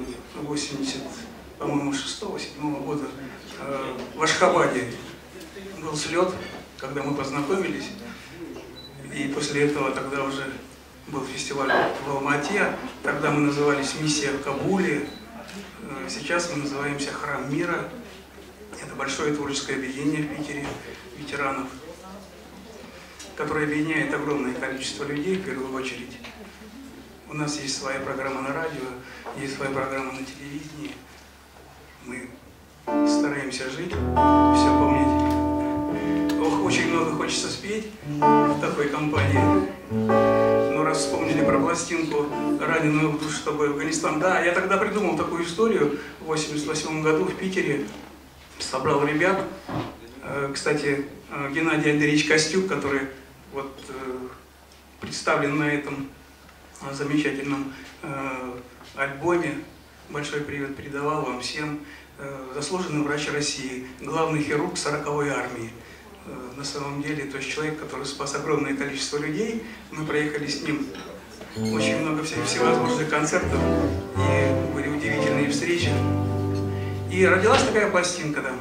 86-7 года в Ашхабаде был слет, когда мы познакомились, и после этого тогда уже был фестиваль в Алмате, тогда мы назывались «Миссия в Кабуле», сейчас мы называемся «Храм мира». Это большое творческое объединение в Питере ветеранов, которое объединяет огромное количество людей в первую очередь. У нас есть своя программа на радио, есть своя программа на телевидении. Мы стараемся жить, все помнить. Ох, очень много хочется спеть в такой компании. Но раз вспомнили про пластинку «Раненую в душу, чтобы Афганистан». Да, я тогда придумал такую историю в 1988 году в Питере. Собрал ребят. Кстати, Геннадий Андреевич Костюк, который вот представлен на этом замечательном альбоме. Большой привет передавал вам всем. Заслуженный врач России, главный хирург 40-й армии. на самом деле, то есть человек, который спас огромное количество людей. Мы проехали с ним очень много всевозможных концертов, и были удивительные встречи. И родилась такая пластинка, да.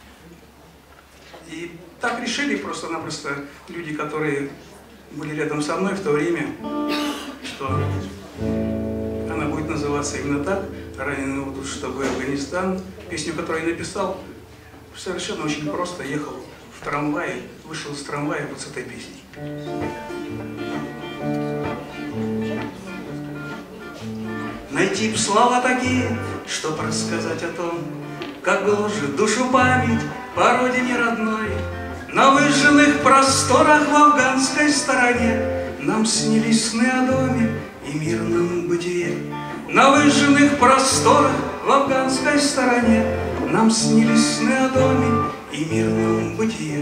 И так решили просто-напросто люди, которые были рядом со мной в то время, что она будет называться именно так, «Раненый в душу, чтобы Афганистан». Песню, которую я написал, совершенно очень просто. Ехал в трамвае, вышел из трамвая вот с этой песней. Найти б слова такие, чтоб рассказать о том, как гложет душу память по родине родной. На выжженных просторах в афганской стороне нам снились сны о доме и мирном бытие. На выжженных просторах в афганской стороне нам снились сны о доме и мирном бытие.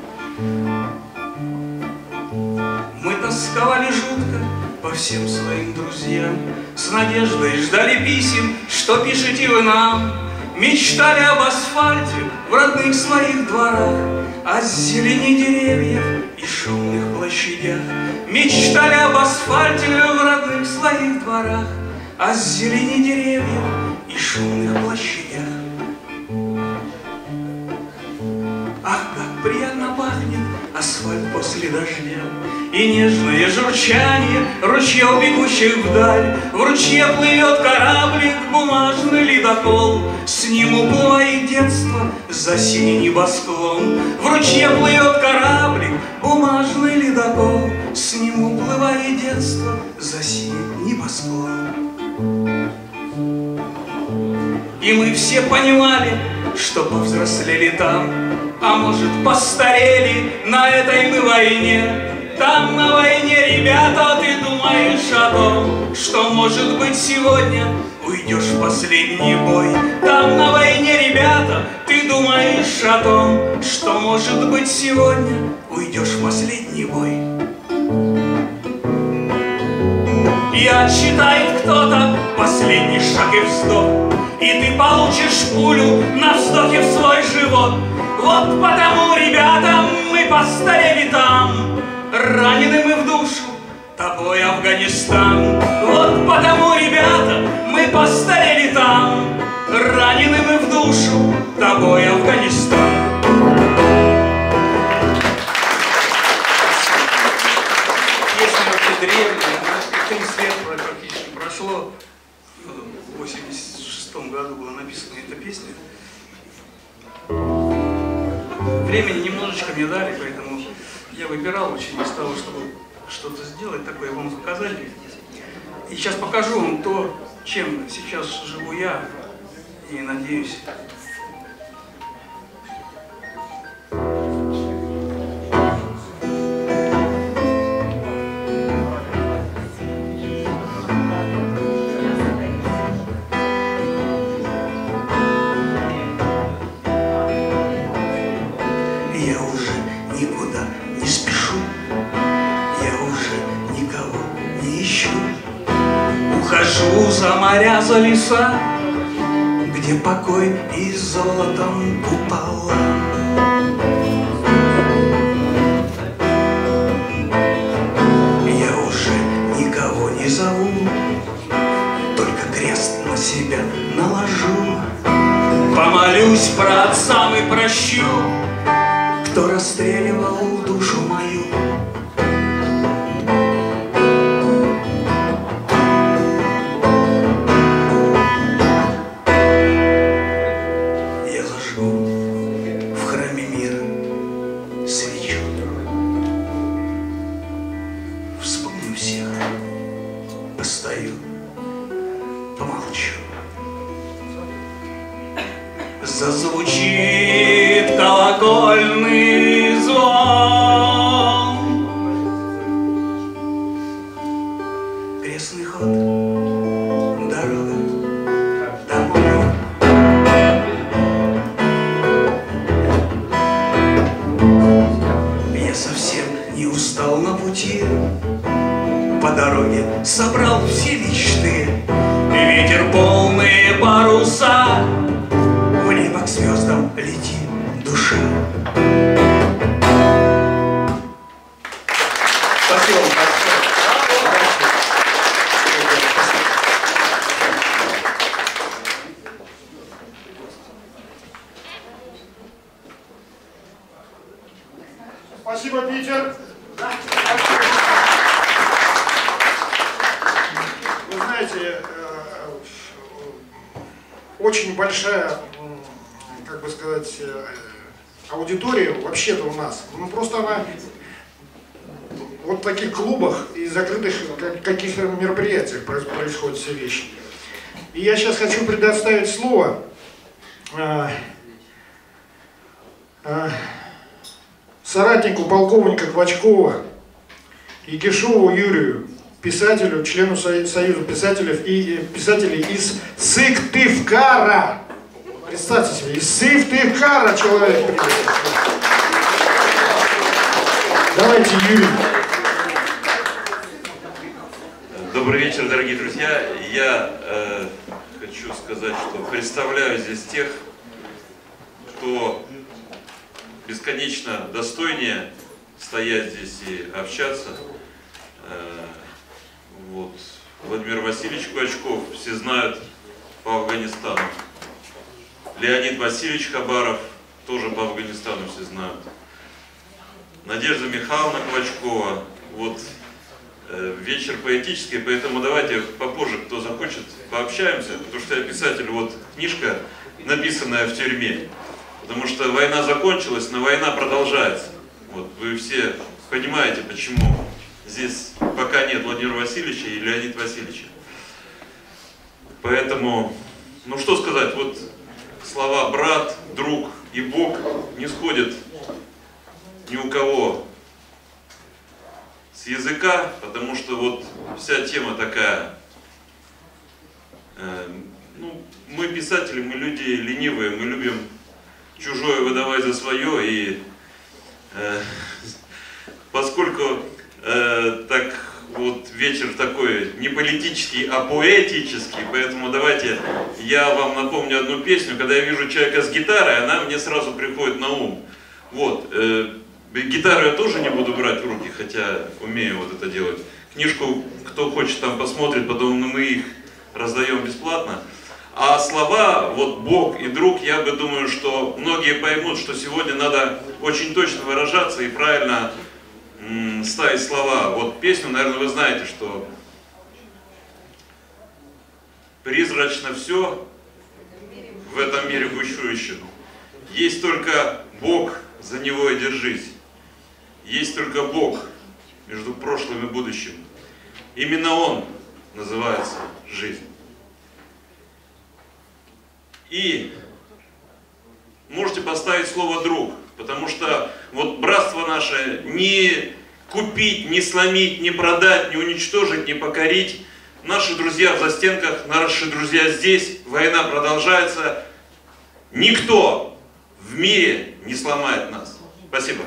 Мы тосковали жутко по всем своим друзьям, с надеждой ждали писем, что пишете вы нам. Мечтали об асфальте в родных своих дворах, о зелени деревьев и шумных площадях. Мечтали об асфальте в родных своих дворах, о зелени деревьев и шумных площадях. Ах, как приятно пахнет асфальт после дождя, и нежное журчание ручьев, бегущих вдаль. В ручье плывет кораблик, бумажный ледокол, с ним уплывает детство за синий небосклон. В ручье плывет кораблик, бумажный ледокол, с ним уплывает детство за синий небосклон. И мы все понимали, что повзрослели там, а может постарели на этой мы войне. Там на войне, ребята, ты думаешь о том, что может быть сегодня уйдешь в последний бой. Там на войне, ребята, ты думаешь о том, что может быть сегодня уйдешь в последний бой. И отсчитает кто-то последний шаг и вздох, и ты получишь пулю на вздохе в свой живот. Вот потому, ребята, мы постарели там, ранены мы в душу тобой, Афганистан. Вот потому, ребята, мы постарели там, ранены мы в душу тобой, Афганистан. Песня вообще древняя, 30 лет практически прошло. В 86 году была написана эта песня. Времени немножечко мне дали, поэтому я выбирал очень из того, чтобы что-то сделать такое вам показать. И сейчас покажу вам то, чем сейчас живу я, и надеюсь. Ухожу за моря, за леса, где покой и золотом купола. Я уже никого не зову, только крест на себя наложу. Помолюсь про отцам и прощу, кто расстреливал душу мою. Зазвучит колокольный звон, крестный ход, дорога домой. Я совсем не устал на пути, по дороге собрал все мечты. Ветер полные паруса, в небо к звездам летит душа. очень большая, как бы сказать, аудитория вообще-то у нас. Ну просто она вот в таких клубах и закрытых каких-то мероприятиях происходят все вещи. И я сейчас хочу предоставить слово соратнику полковника Квачкова Якишеву Юрию, писателю, члену Союза писателей из Сыктывкара. Представьте себе, из Сыктывкара человек придет. Давайте, Юрий. Добрый вечер, дорогие друзья. Я хочу сказать, что представляю здесь тех, кто бесконечно достойнее стоять здесь и общаться. Вот. Владимир Васильевич Квачков, все знают по Афганистану. Леонид Васильевич Хабаров, тоже по Афганистану все знают. Надежда Михайловна Квачкова, вот вечер поэтический, поэтому давайте попозже, кто захочет, пообщаемся, потому что я писатель, вот книжка, написанная в тюрьме, потому что война закончилась, но война продолжается. Вот, вы все понимаете, почему здесь пока нет Владимира Васильевича и Леонида Васильевича. Поэтому, ну что сказать, вот слова брат, друг и Бог не сходят ни у кого с языка, потому что вот вся тема такая. Ну, мы писатели, мы люди ленивые, мы любим чужое выдавать за свое, и поскольку так вот вечер такой не политический, а поэтический, поэтому давайте я вам напомню одну песню. Когда я вижу человека с гитарой, она мне сразу приходит на ум. Вот. Гитару я тоже не буду брать в руки, хотя умею вот это делать. Книжку, кто хочет, там посмотрит, потом мы их раздаем бесплатно. А слова, вот Бог и друг, я бы думаю, что многие поймут, что сегодня надо очень точно выражаться и правильно ставить слова. Вот песню, наверное, вы знаете, что призрачно все в этом мире бушующем. Есть только Бог, за него и держись. Есть только Бог между прошлым и будущим. Именно Он называется жизнь. И можете поставить слово «друг», потому что вот братство наше не купить, не сломить, не продать, не уничтожить, не покорить. Наши друзья в застенках, наши друзья здесь, война продолжается. Никто в мире не сломает нас. Спасибо.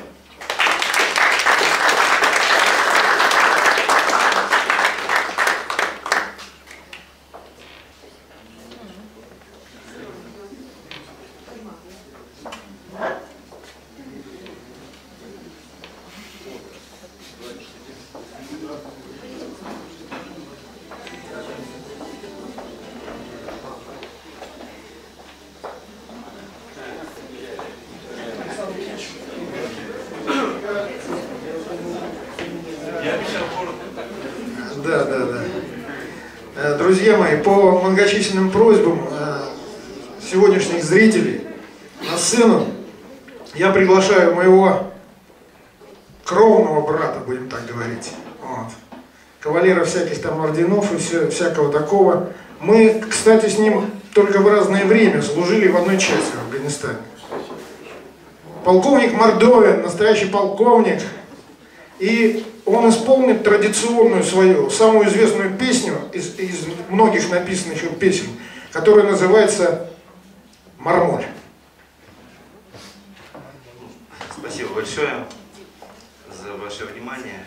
Друзья мои, по многочисленным просьбам сегодняшних зрителей на сцену я приглашаю моего кровного брата, будем так говорить, вот, кавалера всяких там орденов и всякого такого. Мы, кстати, с ним только в разное время служили в одной части в Афганистане. Полковник Мордовин, настоящий полковник, и он исполнит традиционную свою, самую известную песню из многих написанных им песен, которая называется «Мармоль». Спасибо большое за ваше внимание.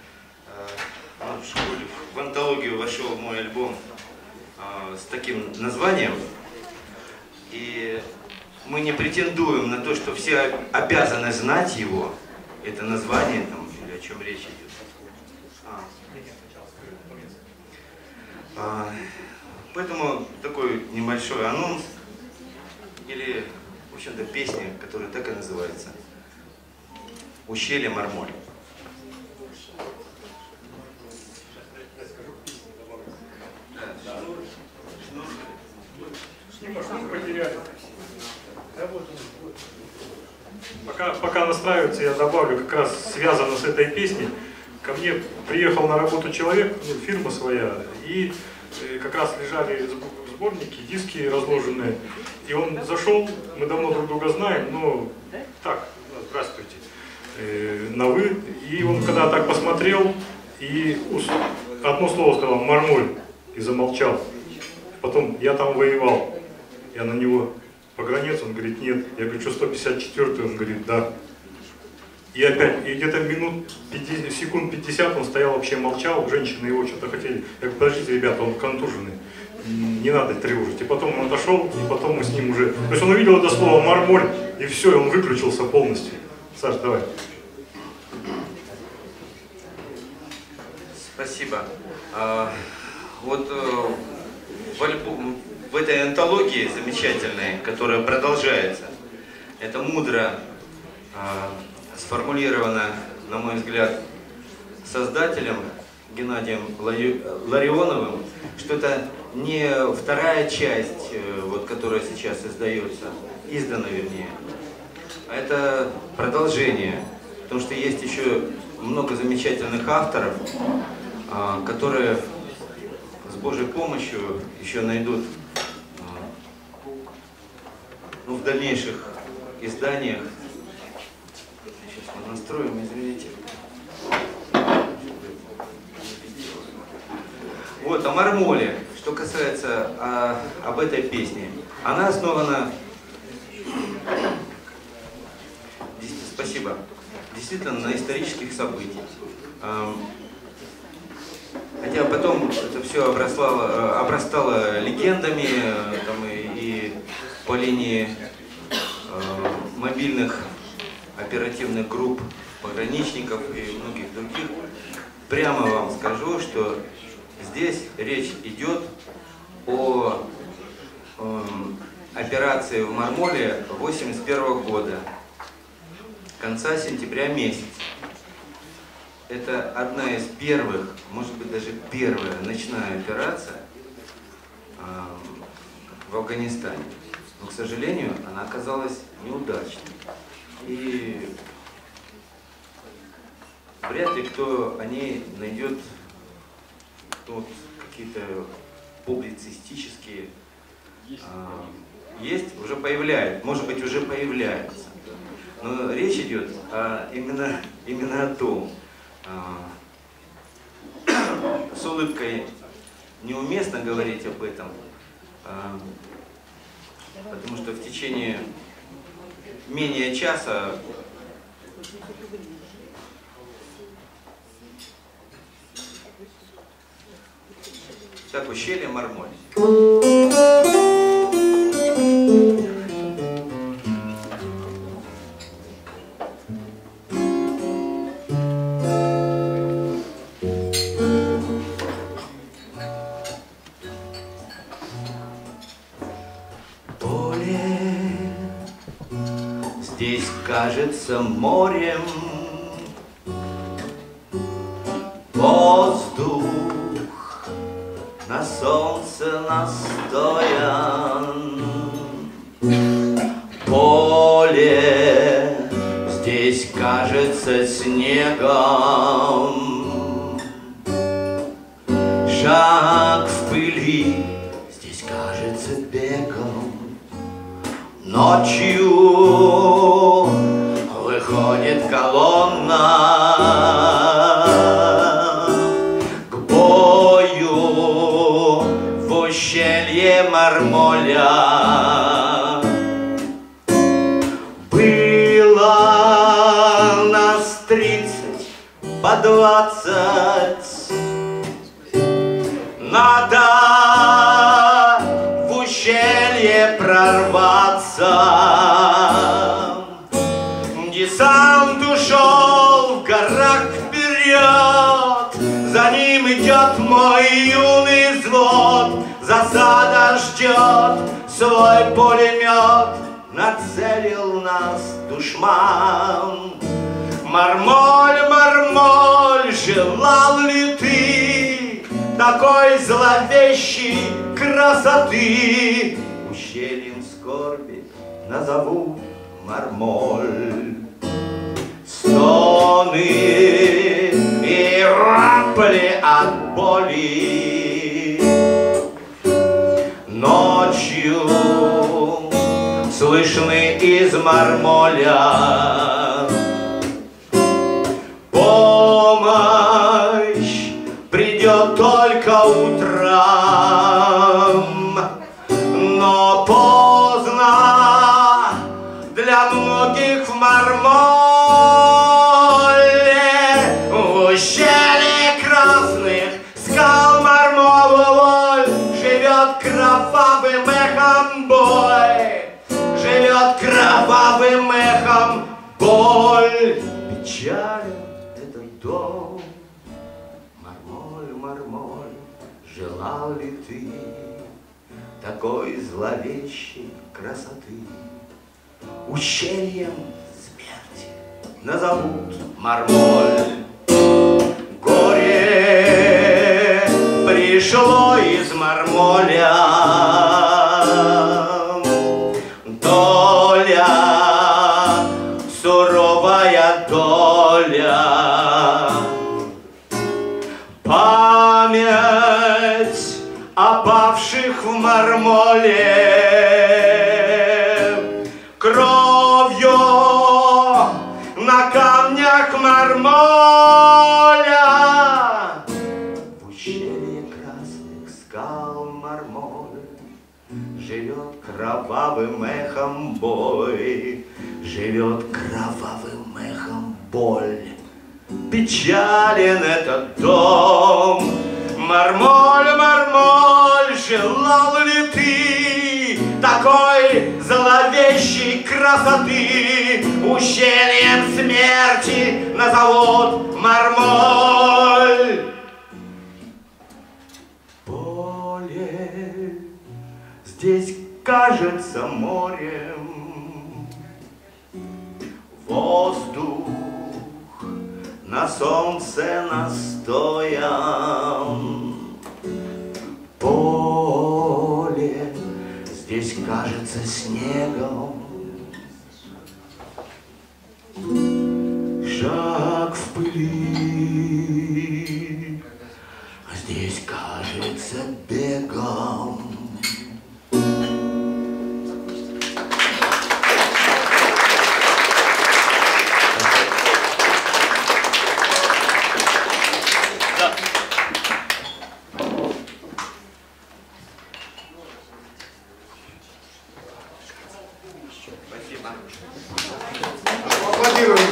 В антологию вошел мой альбом с таким названием, и мы не претендуем на то, что все обязаны знать его, это название, там, или о чем речь идет. Поэтому такой небольшой анонс, или, в общем-то, песня, которая так и называется «Ущелье Мармоль». Дима, что мы потеряли? Пока настраивается, я добавлю, как раз связано с этой песней. Ко мне приехал на работу человек, фирма своя, и как раз лежали сборники, диски разложенные. И он зашел, мы давно друг друга знаем, но так, здравствуйте, на «вы». И он когда так посмотрел, и одно слово сказал: «Мармоль», и замолчал. Потом: «Я там воевал». Я на него: «Погранец?» Он говорит: «Нет». Я говорю: «Что, 154-й?» Он говорит: «Да». И опять, и где-то секунд 50 он стоял, вообще молчал, женщины его что-то хотели. Я говорю: «Подождите, ребята, он контуженный, не надо тревожить». И потом он отошел, и потом мы с ним уже... То есть он увидел это слово «мармоль», и все, и он выключился полностью. Саш, давай. Спасибо. Вот в этой антологии замечательной, которая продолжается, это мудро сформулировано, на мой взгляд, создателем Геннадием Ларионовым, что это не вторая часть, вот, которая сейчас издана вернее, а это продолжение, потому что есть еще много замечательных авторов, которые с Божьей помощью еще найдут в дальнейших изданиях. Сейчас мы настроим, извините. Вот, о Мармоле. Что касается об этой песне. Она основана... Спасибо. Действительно, на исторических событиях. Хотя потом это все обрастало легендами, там, и по линии мобильных оперативных групп, пограничников и многих других. Прямо вам скажу, что здесь речь идет о операции в Мармоле 1981 года, конца сентября месяца. Это одна из первых, может быть даже первая ночная операция в Афганистане. Но, к сожалению, она оказалась неудачной. И вряд ли кто о ней найдет какие-то публицистические... Есть, уже появляется, может быть, уже появляется. Но речь идет именно о том. С улыбкой неуместно говорить об этом, потому что в течение менее часа так, ущелье Мармоль. Здесь кажется морем, воздух на солнце настоян, поле здесь кажется снегом, шаг в пыли здесь кажется бегом. Ночью выходит колонна к бою в ущелье Мармоля. Было нас 30 по 20. Надо в ущелье прорваться. Десант ушел в горах вперед, за ним идет мой юный взвод. Засада ждет, свой пулемет нацелил нас душман. Мармоль, Мармоль, желал ли ты такой зловещей красоты? ущельем скорби назовут Мармоль. Стоны и вопли от боли ночью слышны из Мармоля. Помощь придет только утром, но поздно для многих в Мармоле. В ущелье красных скал Мармоловой живет кровавым эхом бой, живет кровавым эхом боль. Печален этот дом, Мармоль, Мармоль, желал ли ты такой зловещей красоты? Ущельем смерти назовут Мармоль. Горе пришло из Мармоля, доля, суровая доля, память о павших в Мармоле, кровью на камнях Мармоля. В ущелье красных скал Мармоль живет кровавым эхом бой, живет кровавым эхом боль. Печален этот дом, Мармоль, Мармоль, желал ли ты такой зловещей красоты? Ущельем смерти назовут Мармоль. Поле здесь кажется морем, воздух на солнце настоян. Поле здесь кажется снегом, шаг в пыли здесь кажется бегом. Аплодируем.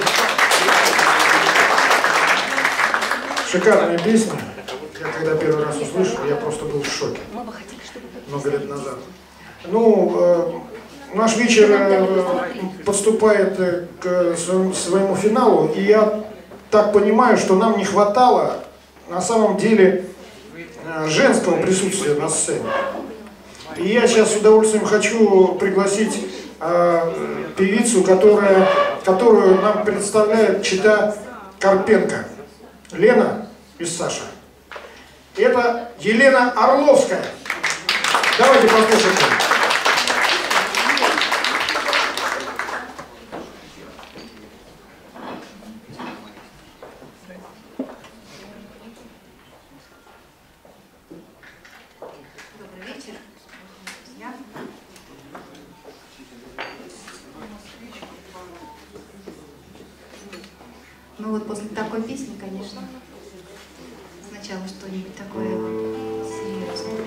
Шикарная песня. Я когда первый раз услышал, я просто был в шоке. Много лет назад. Ну, наш вечер подступает к своему финалу, и я так понимаю, что нам не хватало на самом деле женского присутствия на сцене. И я сейчас с удовольствием хочу пригласить певицу, которую нам представляет чита Карпенко. Лена и Саша. Это Елена Орловская. Давайте послушаем. Добрый вечер. Ну вот после такой песни, конечно, сначала что-нибудь такое серьезное.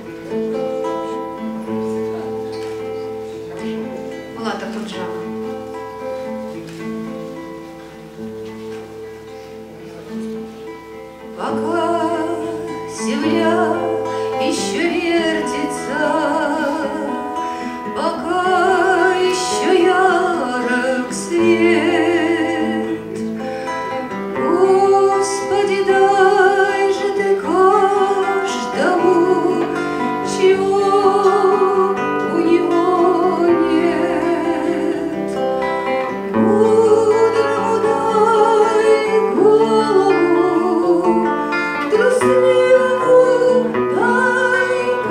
Булат Ахуджава. Пока земля еще вертится, пока еще ярок свет, Господи, дай же ты каждому, чего у него нет. Мудрому дай голову, трусливому дай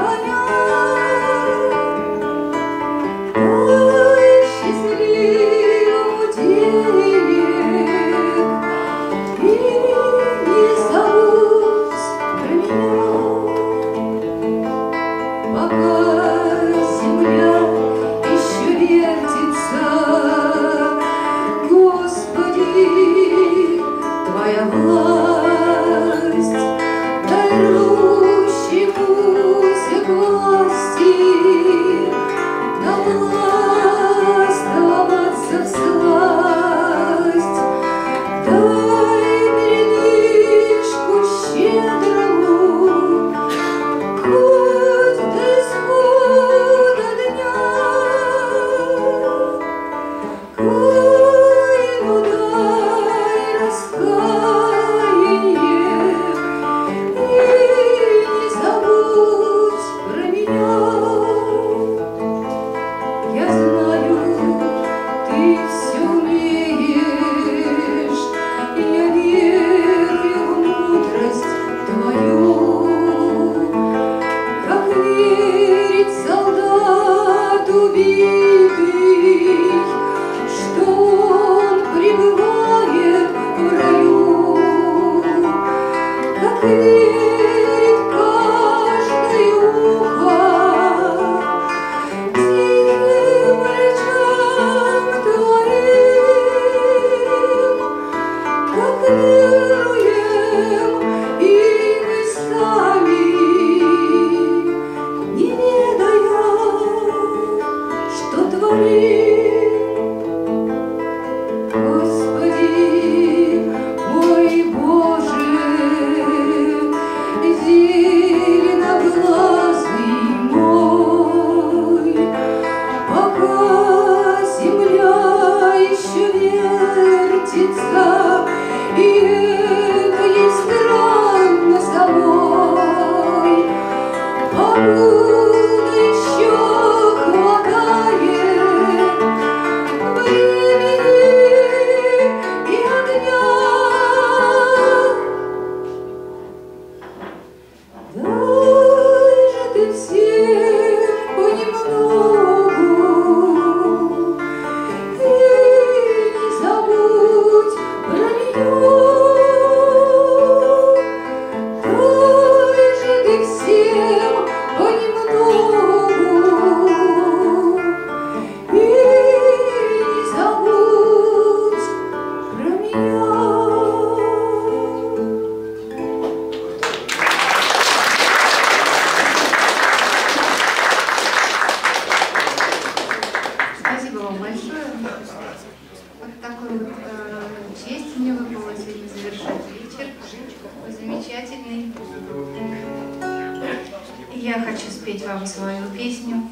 Я хочу спеть вам свою песню.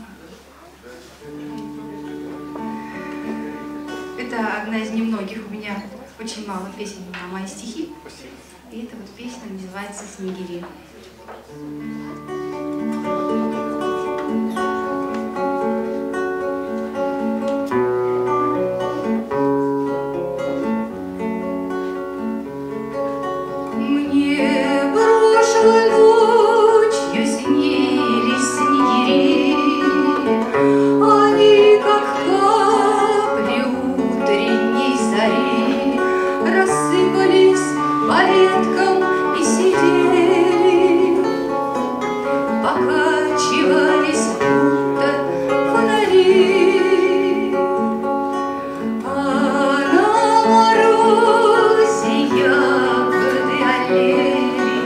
Это одна из немногих, у меня очень мало песен на мои стихи. И эта вот песня называется «Снегири». Мне прошлой ночью снились снегири, они как капли утренней зари рассыпались по веткам и сидели, покачивались будто фонари. А на морозе ягоды олели,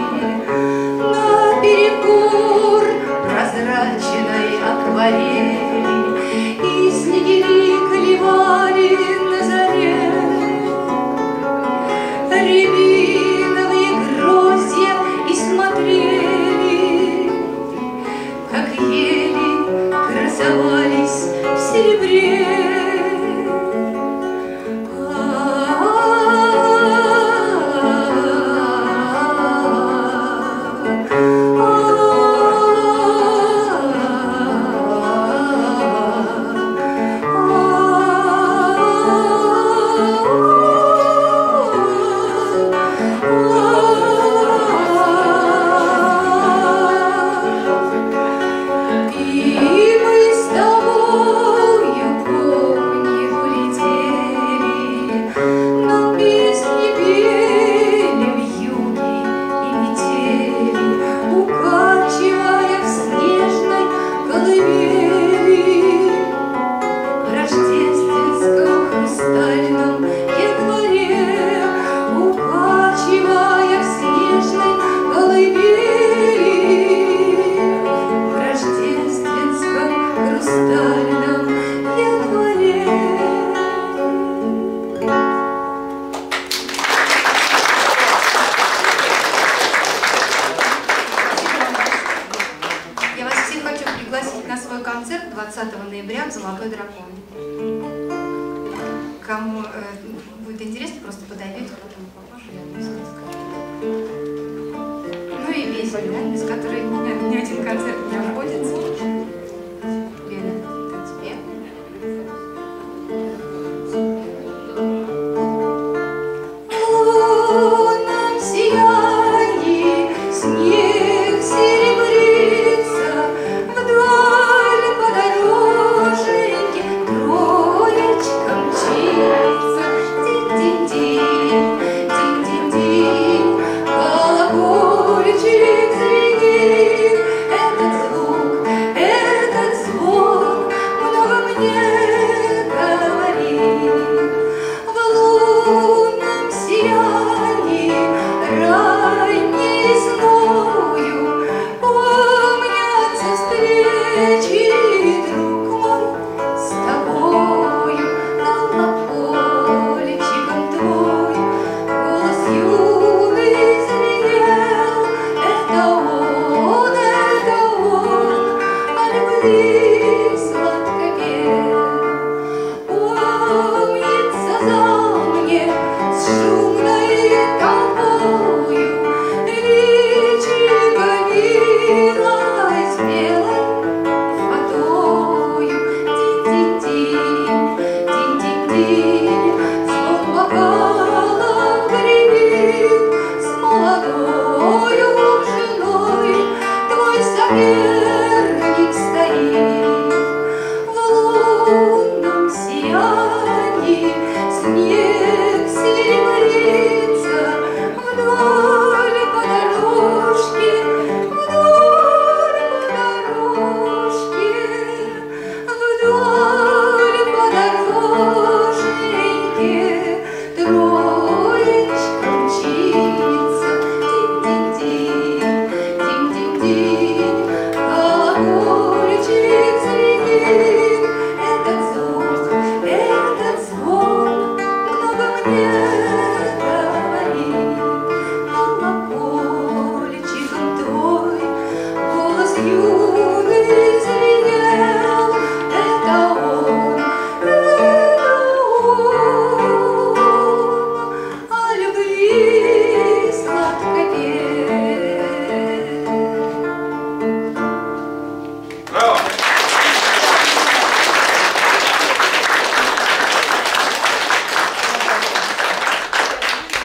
наперекор прозрачной акварели, и снегири клевали на заре рябиновые гроздья и смотрели, как ели красовались в серебре. И мы с тобою, помню, улетели, но песни пели вьюги и метели, укачивая в снежной колыбели. В рождественском хрустальном январе, укачивая в снежной колыбели, в рождественском хрустальном январе. Я вас всех хочу пригласить на свой концерт 20 ноября в «Золотой дракон». Кому будет интересно, просто подойдете, потом попозже я вам все расскажу. Ну и песни, да, без которой ни один концерт не обходится. Лена, это тебе. В лунном сиянии снег серебрится, вдоль по дороженьке троечка мчится. Динь-динь-динь, динь-динь-динь, колокольчик звенит. Этот звук много мне говорит. В лунном сиянии ранней весною помнятся встречи, друг мой, с тобою. Колокольчиком твой голос юный звенел. Это он, о любви сладко пел. Помнится за мне с шумной толпою речка милой с белой водою. Динь-динь-динь, динь-динь-динь, звон бокалов гремит. С молодою женой твой соперник стоит. В лунном сиянии снег серебрится, вдоль по дорожке, вдоль по дорожке, вдоль по дороженьке троечка мчится. Динь-динь-динь, динь-динь-динь, сладко петь.